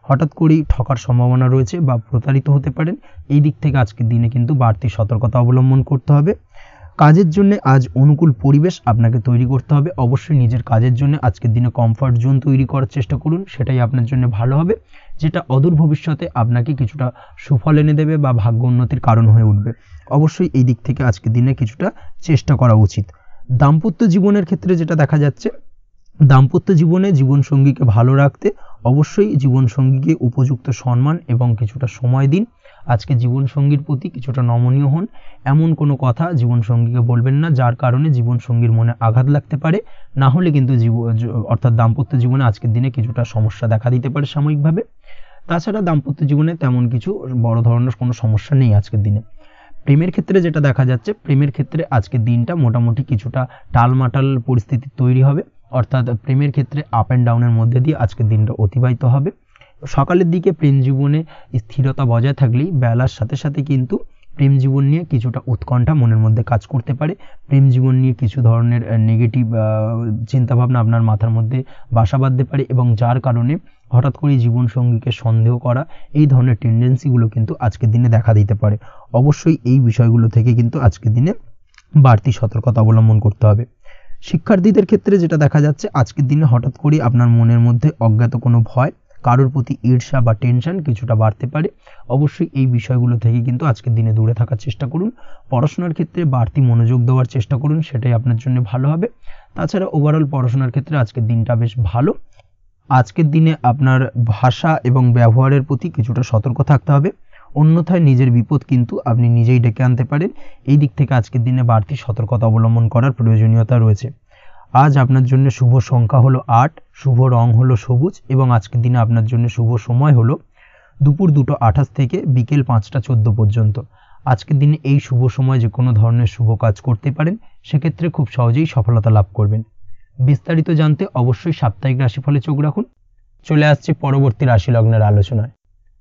হঠাৎ করেই ঠকার সম্ভাবনা রয়েছে বা প্রতারিত হতে পারেন। এই দিক থেকে আজকের দিনে কিন্তু বাড়তি সতর্কতা অবলম্বন করতে হবে। কাজের জন্য আজ অনুকূল পরিবেশ আপনাকে তৈরি করতে হবে। অবশ্যই নিজের কাজের জন্য আজকের দিনে কমফর্ট জোন তৈরি করার চেষ্টা করুন, সেটাই আপনার জন্য ভালো হবে, যেটা অদূর ভবিষ্যতে আপনাকে কিছুটা সুফল এনে দেবে বা ভাগ্য উন্নতির কারণ হয়ে উঠবে। অবশ্যই এই দিক থেকে আজকের দিনে কিছুটা চেষ্টা করা উচিত। দাম্পত্য জীবনের ক্ষেত্রে যেটা দেখা যাচ্ছে, দাম্পত্য জীবনে জীবনসঙ্গীকে ভালো রাখতে অবশ্যই জীবনসঙ্গীকে উপযুক্ত সম্মান এবং কিছুটা সময় দিন। আজকে জীবনসঙ্গীর প্রতি কিছুটা নমনীয় হন। এমন কোনো কথা জীবনসঙ্গীকে বলবেন না যার কারণে জীবনসঙ্গীর মনে আঘাত লাগতে পারে, না হলে কিন্তু অর্থাৎ দাম্পত্য জীবনে আজকের দিনে কিছুটা সমস্যা দেখা দিতে পারে সাময়িকভাবে। তাছাড়া দাম্পত্য জীবনে তেমন কিছু বড় ধরনের কোনো সমস্যা নেই আজকের দিনে। প্রেমের ক্ষেত্রে যেটা দেখা যাচ্ছে, প্রেমের ক্ষেত্রে আজকের দিনটা মোটামুটি কিছুটা টালমাটাল পরিস্থিতি তৈরি হবে, অর্থাৎ প্রেমের ক্ষেত্রে আপ অ্যান্ড ডাউনের মধ্যে দিয়ে আজকের দিনটা অতিবাহিত হবে। সকালের দিকে প্রেম জীবনে স্থিরতা বজায় থাকলেই বেলার সাথে সাথে কিন্তু প্রেম জীবন নিয়ে কিছুটা উৎকণ্ঠা মনের মধ্যে কাজ করতে পারে। প্রেম জীবন নিয়ে কিছু ধরনের নেগেটিভ চিন্তাভাবনা আপনার মাথার মধ্যে বাসা বাঁধতে পারে এবং যার কারণে হঠাৎ করে জীবনসঙ্গীকে সন্দেহ করা, এই ধরনের টেন্ডেন্সিগুলো কিন্তু আজকের দিনে দেখা দিতে পারে। অবশ্যই এই বিষয়গুলো থেকে কিন্তু আজকের দিনে বাড়তি সতর্কতা অবলম্বন করতে হবে। শিক্ষার্থীদের ক্ষেত্রে যেটা দেখা যাচ্ছে, আজকের দিনে হঠাৎ করে আপনার মনের মধ্যে অজ্ঞাত কোনো ভয়, কারোর প্রতি ঈর্ষা বা টেনশন কিছুটা বাড়তে পারে। অবশ্যই এই বিষয়গুলো থেকে কিন্তু আজকের দিনে দূরে থাকার চেষ্টা করুন। পড়াশোনার ক্ষেত্রে বাড়তি মনোযোগ দেওয়ার চেষ্টা করুন, সেটাই আপনার জন্য ভালো হবে। তাছাড়া ওভারঅল পড়াশোনার ক্ষেত্রে আজকের দিনটা বেশ ভালো। আজকের দিনে আপনার ভাষা এবং ব্যবহারের প্রতি কিছুটা সতর্ক থাকতে হবে, অন্যথায় নিজের বিপদ কিন্তু আপনি নিজেই ডেকে আনতে পারেন। এই দিক থেকে আজকের দিনে বাড়তি সতর্কতা অবলম্বন করার প্রয়োজনীয়তা রয়েছে। আজ আপনার জন্য শুভ সংখ্যা হলো 8, শুভ রং হলো সবুজ এবং আজকের দিনে আপনার জন্য শুভ সময় হলো দুপুর 2:28 থেকে বিকেল 5:14 পর্যন্ত। আজকের দিনে এই শুভ সময় যে কোনো ধরনের শুভ কাজ করতে পারেন, সেক্ষেত্রে খুব সহজেই সফলতা লাভ করবেন। বিস্তারিত জানতে অবশ্যই সাপ্তাহিক রাশিফলে চোখ রাখুন। চলে আসছি পরবর্তী রাশি লগ্নের আলোচনায়।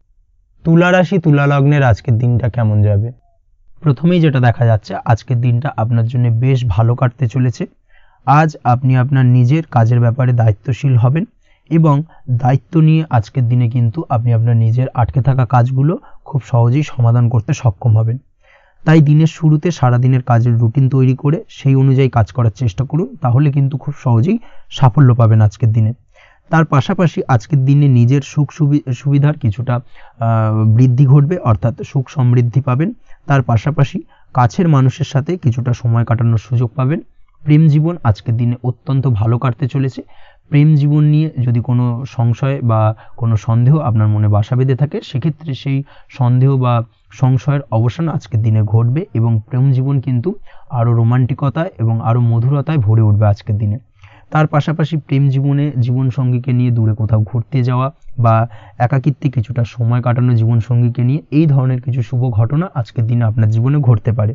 তুলা রাশি, তুলা লগ্নের আজকের দিনটা কেমন যাবে? প্রথমেই যেটা দেখা যাচ্ছে, আজকের দিনটা আপনার জন্য বেশ ভালো কাটতে চলেছে। আজ আপনি আপনার নিজের কাজের ব্যাপারে দায়িত্বশীল হবেন এবং দায়িত্ব নিয়ে আজকের দিনে কিন্তু আপনি আপনার নিজের আটকে থাকা কাজগুলো খুব সহজেই সমাধান করতে সক্ষম হবেন। তাই দিনের শুরুতে সারাদিনের কাজের রুটিন তৈরি করে সেই অনুযায়ী কাজ করার চেষ্টা করুন, তাহলে কিন্তু খুব সহজেই সাফল্য পাবেন আজকের দিনে। তার পাশাপাশি আজকের দিনে নিজের সুখ সুবিধার কিছুটা বৃদ্ধি ঘটবে, অর্থাৎ সুখ সমৃদ্ধি পাবেন। তার পাশাপাশি কাছের মানুষের সাথে কিছুটা সময় কাটানোর সুযোগ পাবেন। প্রেম জীবন আজকের দিনে অত্যন্ত ভালো কাটতে চলেছে। প্রেম জীবন নিয়ে যদি কোনো সংশয় বা কোনো সন্দেহ আপনার মনে বাসা বেঁধে থাকে, সেক্ষেত্রে সেই সন্দেহ বা সংশয়ের অবসান আজকের দিনে ঘটবে এবং প্রেম জীবন কিন্তু আরও রোমান্টিকতায় এবং আরও মধুরতায় ভরে উঠবে আজকের দিনে। তার পাশাপাশি প্রেম জীবনে জীবনসঙ্গীকে নিয়ে দূরে কোথাও ঘুরতে যাওয়া বা একাকিত্বে কিছুটা সময় কাটানো জীবনসঙ্গীকে নিয়ে, এই ধরনের কিছু শুভ ঘটনা আজকের দিনে আপনার জীবনে ঘটতে পারে।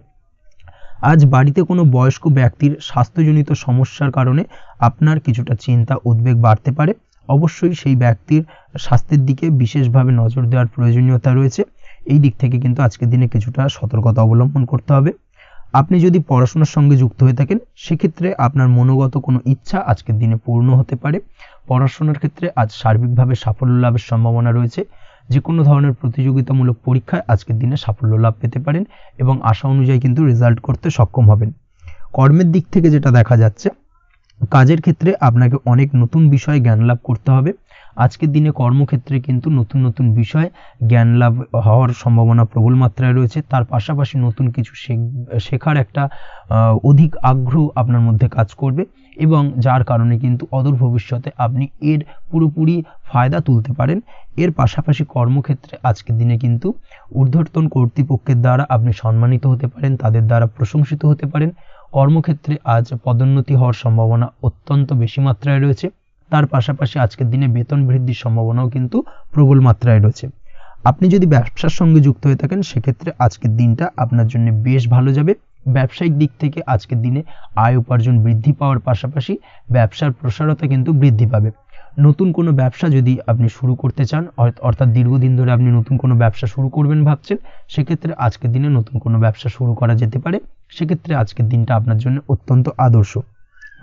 আজ বাড়িতে কোনো বয়স্ক ব্যক্তির স্বাস্থ্যজনিত সমস্যার কারণে আপনার কিছুটা চিন্তা উদ্বেগ বাড়তে পারে। অবশ্যই সেই ব্যক্তির স্বাস্থ্যের দিকে বিশেষভাবে নজর দেওয়ার প্রয়োজনীয়তা রয়েছে। এই দিক থেকে কিন্তু আজকের দিনে কিছুটা সতর্কতা অবলম্বন করতে হবে। আপনি যদি পড়াশোনার সঙ্গে যুক্ত হয়ে থাকেন, সেক্ষেত্রে আপনার মনোগত কোনো ইচ্ছা আজকের দিনে পূর্ণ হতে পারে। পড়াশোনার ক্ষেত্রে আজ সার্বিকভাবে সাফল্য লাভের সম্ভাবনা রয়েছে। যে কোনো ধরনের প্রতিযোগিতামূলক পরীক্ষায় আজকের দিনে সাফল্য লাভ পেতে পারেন এবং আশা অনুযায়ী কিন্তু রেজাল্ট করতে সক্ষম হবেন। কর্মের দিক থেকে যেটা দেখা যাচ্ছে, কাজের ক্ষেত্রে আপনাকে অনেক নতুন বিষয়ে জ্ঞান লাভ করতে হবে। আজকের দিনে কর্মক্ষেত্রে কিন্তু নতুন নতুন বিষয় জ্ঞান লাভ হওয়ার সম্ভাবনা প্রবল মাত্রায় রয়েছে। তার পাশাপাশি নতুন কিছু শেখার একটা অধিক আগ্রহ আপনার মধ্যে কাজ করবে এবং যার কারণে কিন্তু অদূর ভবিষ্যতে আপনি এর পুরোপুরি ফায়দা তুলতে পারেন। এর পাশাপাশি কর্মক্ষেত্রে আজকের দিনে কিন্তু ঊর্ধ্বতন কর্তৃপক্ষের দ্বারা আপনি সম্মানিত হতে পারেন, তাদের দ্বারা প্রশংসিত হতে পারেন। কর্মক্ষেত্রে আজ পদোন্নতি হওয়ার সম্ভাবনা অত্যন্ত বেশি মাত্রায় রয়েছে। তার পাশাপাশি আজকের দিনে বেতন বৃদ্ধির সম্ভাবনাও কিন্তু প্রবল মাত্রায় রয়েছে। আপনি যদি ব্যবসার সঙ্গে যুক্ত হয়ে থাকেন, সেক্ষেত্রে আজকের দিনটা আপনার জন্য বেশ ভালো যাবে। ব্যবসায়িক দিক থেকে আজকের দিনে আয় উপার্জন বৃদ্ধি পাওয়ার পাশাপাশি ব্যবসার প্রসারতা কিন্তু বৃদ্ধি পাবে। নতুন কোনো ব্যবসা যদি আপনি শুরু করতে চান, অর্থাৎ দীর্ঘদিন ধরে আপনি নতুন কোনো ব্যবসা শুরু করবেন ভাবছেন, সেক্ষেত্রে আজকের দিনে নতুন কোনো ব্যবসা শুরু করা যেতে পারে। সেক্ষেত্রে আজকের দিনটা আপনার জন্য অত্যন্ত আদর্শ।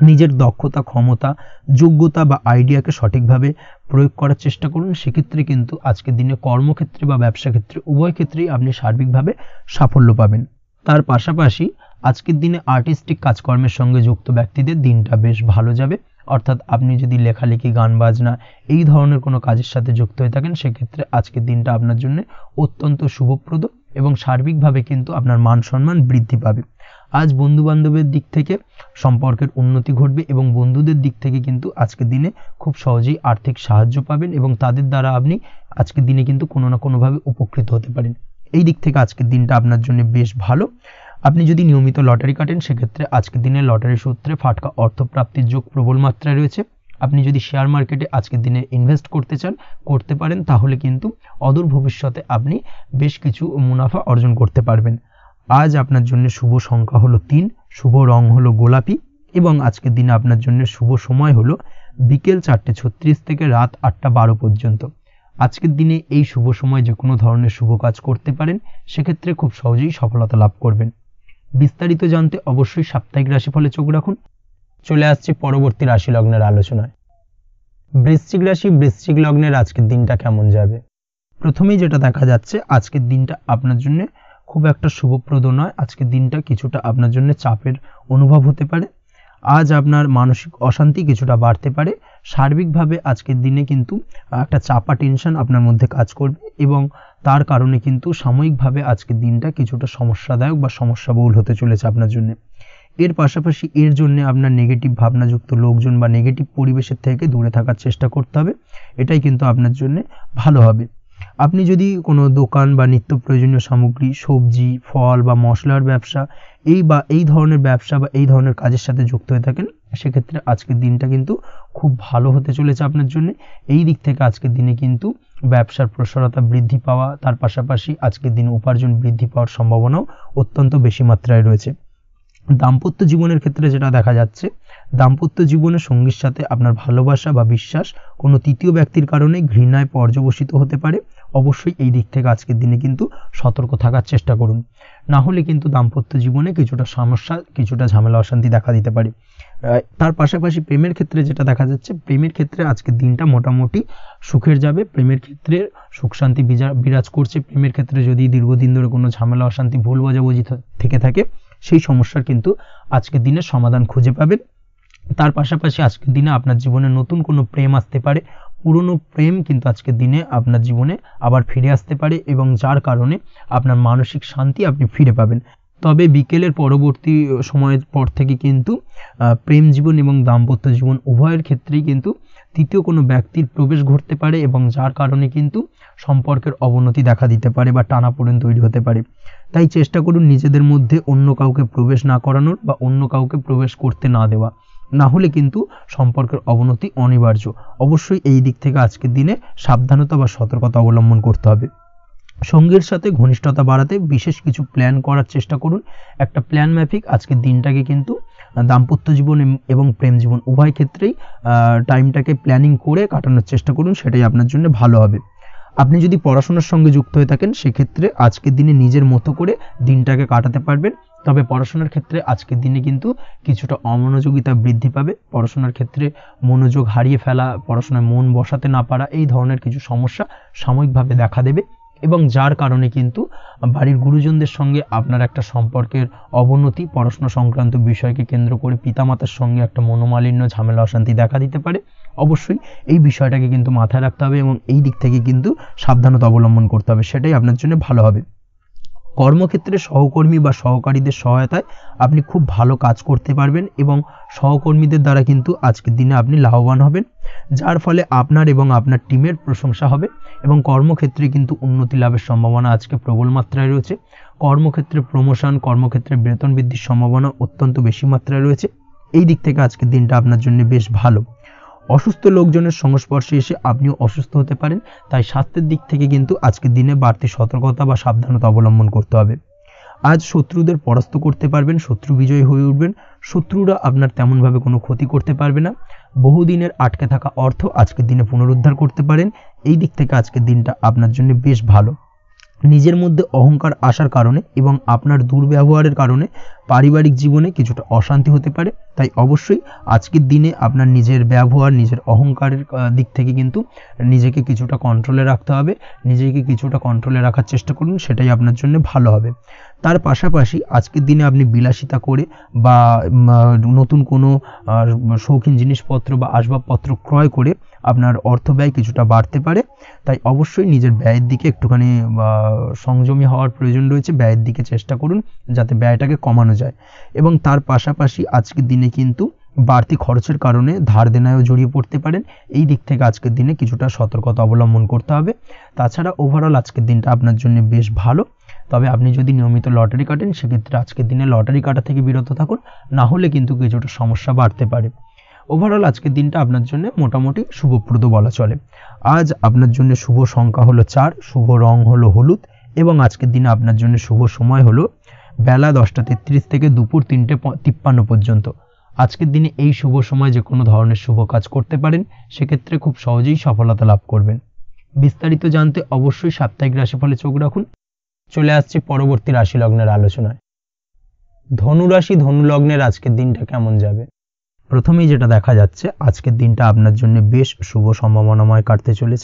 নিজের দক্ষতা, ক্ষমতা, যোগ্যতা বা আইডিয়াকে সঠিকভাবে প্রয়োগ করার চেষ্টা করুন। সেক্ষেত্রে কিন্তু আজকের দিনে কর্মক্ষেত্রে বা ব্যবসা ক্ষেত্রে উভয় ক্ষেত্রেই আপনি সার্বিকভাবে সাফল্য পাবেন। তার পাশাপাশি আজকের দিনে আর্টিস্টিক কাজকর্মের সঙ্গে যুক্ত ব্যক্তিদের দিনটা বেশ ভালো যাবে। অর্থাৎ আপনি যদি লেখালেখি, গান বাজনা এই ধরনের কোনো কাজের সাথে যুক্ত হয়ে থাকেন, সেক্ষেত্রে আজকের দিনটা আপনার জন্য অত্যন্ত শুভপ্রদ এবং সার্বিকভাবে কিন্তু আপনার মান সম্মান বৃদ্ধি পাবে। আজ বন্ধু বান্ধবের দিক থেকে সম্পর্কের উন্নতি ঘটবে এবং বন্ধুদের দিক থেকে কিন্তু আজকের দিনে খুব সহজেই আর্থিক সাহায্য পাবেন এবং তাদের দ্বারা আপনি আজকের দিনে কিন্তু কোনো না কোনোভাবে উপকৃত হতে পারেন। এই দিক থেকে আজকের দিনটা আপনার জন্য বেশ ভালো। আপনি যদি নিয়মিত লটারি কাটেন, সেক্ষেত্রে আজকের দিনে লটারি সূত্রে ফাটকা অর্থপ্রাপ্তির যোগ প্রবল মাত্রায় রয়েছে। আপনি যদি শেয়ার মার্কেটে আজকের দিনে ইনভেস্ট করতে চান, করতে পারেন, তাহলে কিন্তু অদূর ভবিষ্যতে আপনি বেশ কিছু মুনাফা অর্জন করতে পারবেন। আজ আপনার জন্য শুভ সংখ্যা হলো 3, শুভ রং হলো গোলাপি এবং আজকের দিনে আপনার জন্য শুভ সময় হলো বিকেল 4:36 থেকে রাত 8:12 পর্যন্ত। আজকের দিনে এই শুভ সময় যে কোনো ধরনের শুভ কাজ করতে পারেন, সেক্ষেত্রে খুব সহজেই সফলতা লাভ করবেন। বিস্তারিত জানতে অবশ্যই সাপ্তাহিক রাশিফলে চোখ রাখুন। চলে আসছে পরবর্তী রাশি লগ্নের আলোচনায়। বৃশ্চিক রাশি, বৃশ্চিক লগ্নের আজকের দিনটা কেমন যাবে? প্রথমেই যেটা দেখা যাচ্ছে, আজকের দিনটা আপনার জন্য খুব একটা শুভপ্রদ নয়। আজকের দিনটা কিছুটা আপনার জন্য চাপের অনুভব হতে পারে। আজ আপনার মানসিক অশান্তি কিছুটা বাড়তে পারে। সার্বিকভাবে আজকের দিনে কিন্তু একটা চাপা টেনশন আপনার মধ্যে কাজ করবে এবং তার কারণে কিন্তু সাময়িকভাবে আজকের দিনটা কিছুটা সমস্যাদায়ক বা সমস্যাবহুল হতে চলেছে আপনার জন্য। এর পাশাপাশি এর জন্য আপনার নেগেটিভ ভাবনাযুক্ত লোকজন বা নেগেটিভ পরিবেশের থেকে দূরে থাকার চেষ্টা করতে হবে। এটাই কিন্তু আপনার জন্য ভালো হবে। আপনি যদি কোনো দোকান বা নিত্য প্রয়োজনীয় সামগ্রী, সবজি, ফল বা মশলার ব্যবসা এই ধরনের ব্যবসা বা এই ধরনের কাজের সাথে যুক্ত হয়ে থাকেন, সেক্ষেত্রে আজকের দিনটা কিন্তু খুব ভালো হতে চলেছে আপনার জন্য। এই দিক থেকে আজকের দিনে কিন্তু ব্যবসার প্রসারতা বৃদ্ধি পাওয়া, তার পাশাপাশি আজকের দিনে উপার্জন বৃদ্ধি পাওয়ার সম্ভাবনাও অত্যন্ত বেশি মাত্রায় রয়েছে। দাম্পত্য জীবনের ক্ষেত্রে যেটা দেখা যাচ্ছে, দাম্পত্য জীবনে সঙ্গীর সাথে আপনার ভালোবাসা বা বিশ্বাস কোনো তৃতীয় ব্যক্তির কারণে ঘৃণায় পর্যবসিত হতে পারে। অবশ্যই এই দিক থেকে আজকের দিনে কিন্তু সতর্ক থাকার চেষ্টা করুন, না হলে কিন্তু দাম্পত্য জীবনে কিছুটা সমস্যা, কিছুটা ঝামেলা অশান্তি দেখা দিতে পারে। তার পাশাপাশি প্রেমের ক্ষেত্রে যেটা দেখা যাচ্ছে, প্রেমের ক্ষেত্রে আজকের দিনটা মোটামুটি সুখের যাবে। প্রেমের ক্ষেত্রে সুখ শান্তি বিরাজ করছে। প্রেমের ক্ষেত্রে যদি দীর্ঘদিন ধরে কোনো ঝামেলা অশান্তি, ভুল বোঝাবুঝি থেকে থাকে, সেই সমস্যার কিন্তু আজকের দিনে সমাধান খুঁজে পাবেন। তার পাশাপাশি আজকের দিনে আপনার জীবনে নতুন কোনো প্রেম আসতে পারে। পুরনো প্রেম কিন্তু আজকের দিনে আপনার জীবনে আবার ফিরে আসতে পারে এবং যার কারণে আপনার মানসিক শান্তি আপনি ফিরে পাবেন। তবে বিকেলের পরবর্তী সময়ের পর থেকে কিন্তু প্রেম জীবন এবং দাম্পত্য জীবন উভয়ের ক্ষেত্রেই কিন্তু তৃতীয় কোনো ব্যক্তির প্রবেশ ঘটতে পারে এবং যার কারণে কিন্তু সম্পর্কের অবনতি দেখা দিতে পারে বা টানাপোড়েন তৈরি হতে পারে। তাই চেষ্টা করুন নিজেদের মধ্যে অন্য কাউকে প্রবেশ না করানোর বা অন্য কাউকে প্রবেশ করতে না দেওয়া, না হলে কিন্তু সম্পর্কের অবনতি অনিবার্য। অবশ্যই এই দিক থেকে আজকের দিনে সাবধানতা বা সতর্কতা অবলম্বন করতে হবে। সঙ্গীর সাথে ঘনিষ্ঠতা বাড়াতে বিশেষ কিছু প্ল্যান করার চেষ্টা করুন। একটা প্ল্যান মাফিক আজকের দিনটাকে কিন্তু দাম্পত্য জীবন এবং প্রেম জীবন উভয় ক্ষেত্রেই টাইমটাকে প্ল্যানিং করে কাটানোর চেষ্টা করুন, সেটাই আপনার জন্য ভালো হবে। আপনি যদি পড়াশোনার সঙ্গে যুক্ত হয়ে থাকেন, সেক্ষেত্রে আজকের দিনে নিজের মতো করে দিনটাকে কাটাতে পারবেন। তবে পড়াশোনার ক্ষেত্রে আজকের দিনে কিন্তু কিছুটা অমনোযোগিতা বৃদ্ধি পাবে। পড়াশোনার ক্ষেত্রে মনোযোগ হারিয়ে ফেলা, পড়াশোনায় মন বসাতে না পারা, এই ধরনের কিছু সমস্যা সাময়িকভাবে দেখা দেবে এবং যার কারণে কিন্তু বাড়ির গুরুজনদের সঙ্গে আপনার একটা সম্পর্কের অবনতি, পড়াশোনা সংক্রান্ত বিষয়কে কেন্দ্র করে পিতামাতার সঙ্গে একটা মনোমালিন্য, ঝামেলা অশান্তি দেখা দিতে পারে। অবশ্যই এই বিষয়টাকে কিন্তু মাথায় রাখতে হবে এবং এই দিক থেকে কিন্তু সাবধানতা অবলম্বন করতে হবে, সেটাই আপনার জন্য ভালো হবে। কর্মক্ষেত্রে সহকর্মী বা সহকারীদের সহায়তায় আপনি খুব ভালো কাজ করতে পারবেন এবং সহকর্মীদের দ্বারা কিন্তু আজকের দিনে আপনি লাভবান হবেন, যার ফলে আপনার এবং আপনার টিমের প্রশংসা হবে এবং কর্মক্ষেত্রে কিন্তু উন্নতি লাভের সম্ভাবনা আজকে প্রবল মাত্রায় রয়েছে। কর্মক্ষেত্রে প্রমোশন, কর্মক্ষেত্রে বেতন বৃদ্ধির সম্ভাবনা অত্যন্ত বেশি মাত্রায় রয়েছে। এই দিক থেকে আজকের দিনটা আপনার জন্য বেশ ভালো। অসুস্থ লোকজনের সংস্পর্শে এসে আপনিও অসুস্থ হতে পারেন, তাই স্বাস্থ্যের দিক থেকে কিন্তু আজকের দিনে বাড়তি সতর্কতা বা সাবধানতা অবলম্বন করতে হবে। আজ শত্রুদের পরাস্ত করতে পারবেন, শত্রু বিজয়ী হয়ে উঠবেন। শত্রুরা আপনার তেমনভাবে কোনো ক্ষতি করতে পারবে না। বহুদিনের আটকে থাকা অর্থ আজকের দিনে পুনরুদ্ধার করতে পারেন। এই দিক থেকে আজকের দিনটা আপনার জন্য বেশ ভালো। নিজের মধ্যে অহংকার আসার কারণে এবং আপনার দুর্ব্যবহারের কারণে পারিবারিক জীবনে কিছুটা অশান্তি হতে পারে। তাই অবশ্যই আজকের দিনে আপনার নিজের ব্যবহার, নিজের অহংকারের দিক থেকে কিন্তু নিজেকে কিছুটা কন্ট্রোলে রাখতে হবে। নিজেকে কিছুটা কন্ট্রোলে রাখার চেষ্টা করুন, সেটাই আপনার জন্য ভালো হবে। তার পাশাপাশি আজকের দিনে আপনি বিলাসিতা করে বা নতুন কোনো শৌখিন জিনিসপত্র বা আসবাবপত্র ক্রয় করে আপনার অর্থ ব্যয় কিছুটা বাড়তে পারে। তাই অবশ্যই নিজের ব্যয়ের দিকে একটুখানি সংযমী হওয়ার প্রয়োজন রয়েছে। ব্যয়ের দিকে চেষ্টা করুন যাতে ব্যয়টাকে কমানো যায়। এবং তার পাশাপাশি আজকের দিনে কিন্তু বাড়তি খরচের কারণে ধার দেনায়ও জড়িয়ে পড়তে পারেন। এই দিক থেকে আজকের দিনে কিছুটা সতর্কতা অবলম্বন করতে হবে। তাছাড়া ওভারঅল আজকের দিনটা আপনার জন্য বেশ ভালো। তবে আপনি যদি নিয়মিত লটারি কাটেন সেক্ষেত্রে আজকের দিনে লটারি কাটা থেকে বিরত থাকুন, না হলে কিন্তু কিছুটা সমস্যা বাড়তে পারে। ওভারঅল আজকের দিনটা আপনার জন্য মোটামুটি শুভপ্রদ বলা চলে। আজ আপনার জন্য শুভ সংখ্যা হলো 4, শুভ রং হলো হলুদ এবং আজকের দিনে আপনার জন্য শুভ সময় হলো বেলা 10:33 থেকে দুপুর 3:53 পর্যন্ত। আজকের দিনে এই শুভ সময় যে কোনো ধরনের শুভ কাজ করতে পারেন, সেক্ষেত্রে খুব সহজেই সফলতা লাভ করবেন। বিস্তারিত জানতে অবশ্যই সাপ্তাহিক রাশিফলে চোখ রাখুন। চলে আসছে পরবর্তী রাশি লগ্নের আলোচনায়। ধনু রাশি, ধনু লগ্নের আজকের দিনটা কেমন যাবে? প্রথমেই যেটা দেখা যাচ্ছে, আজকের দিনটা আপনার জন্য বেশ শুভ সম্ভাবনাময় কাটতে চলেছে।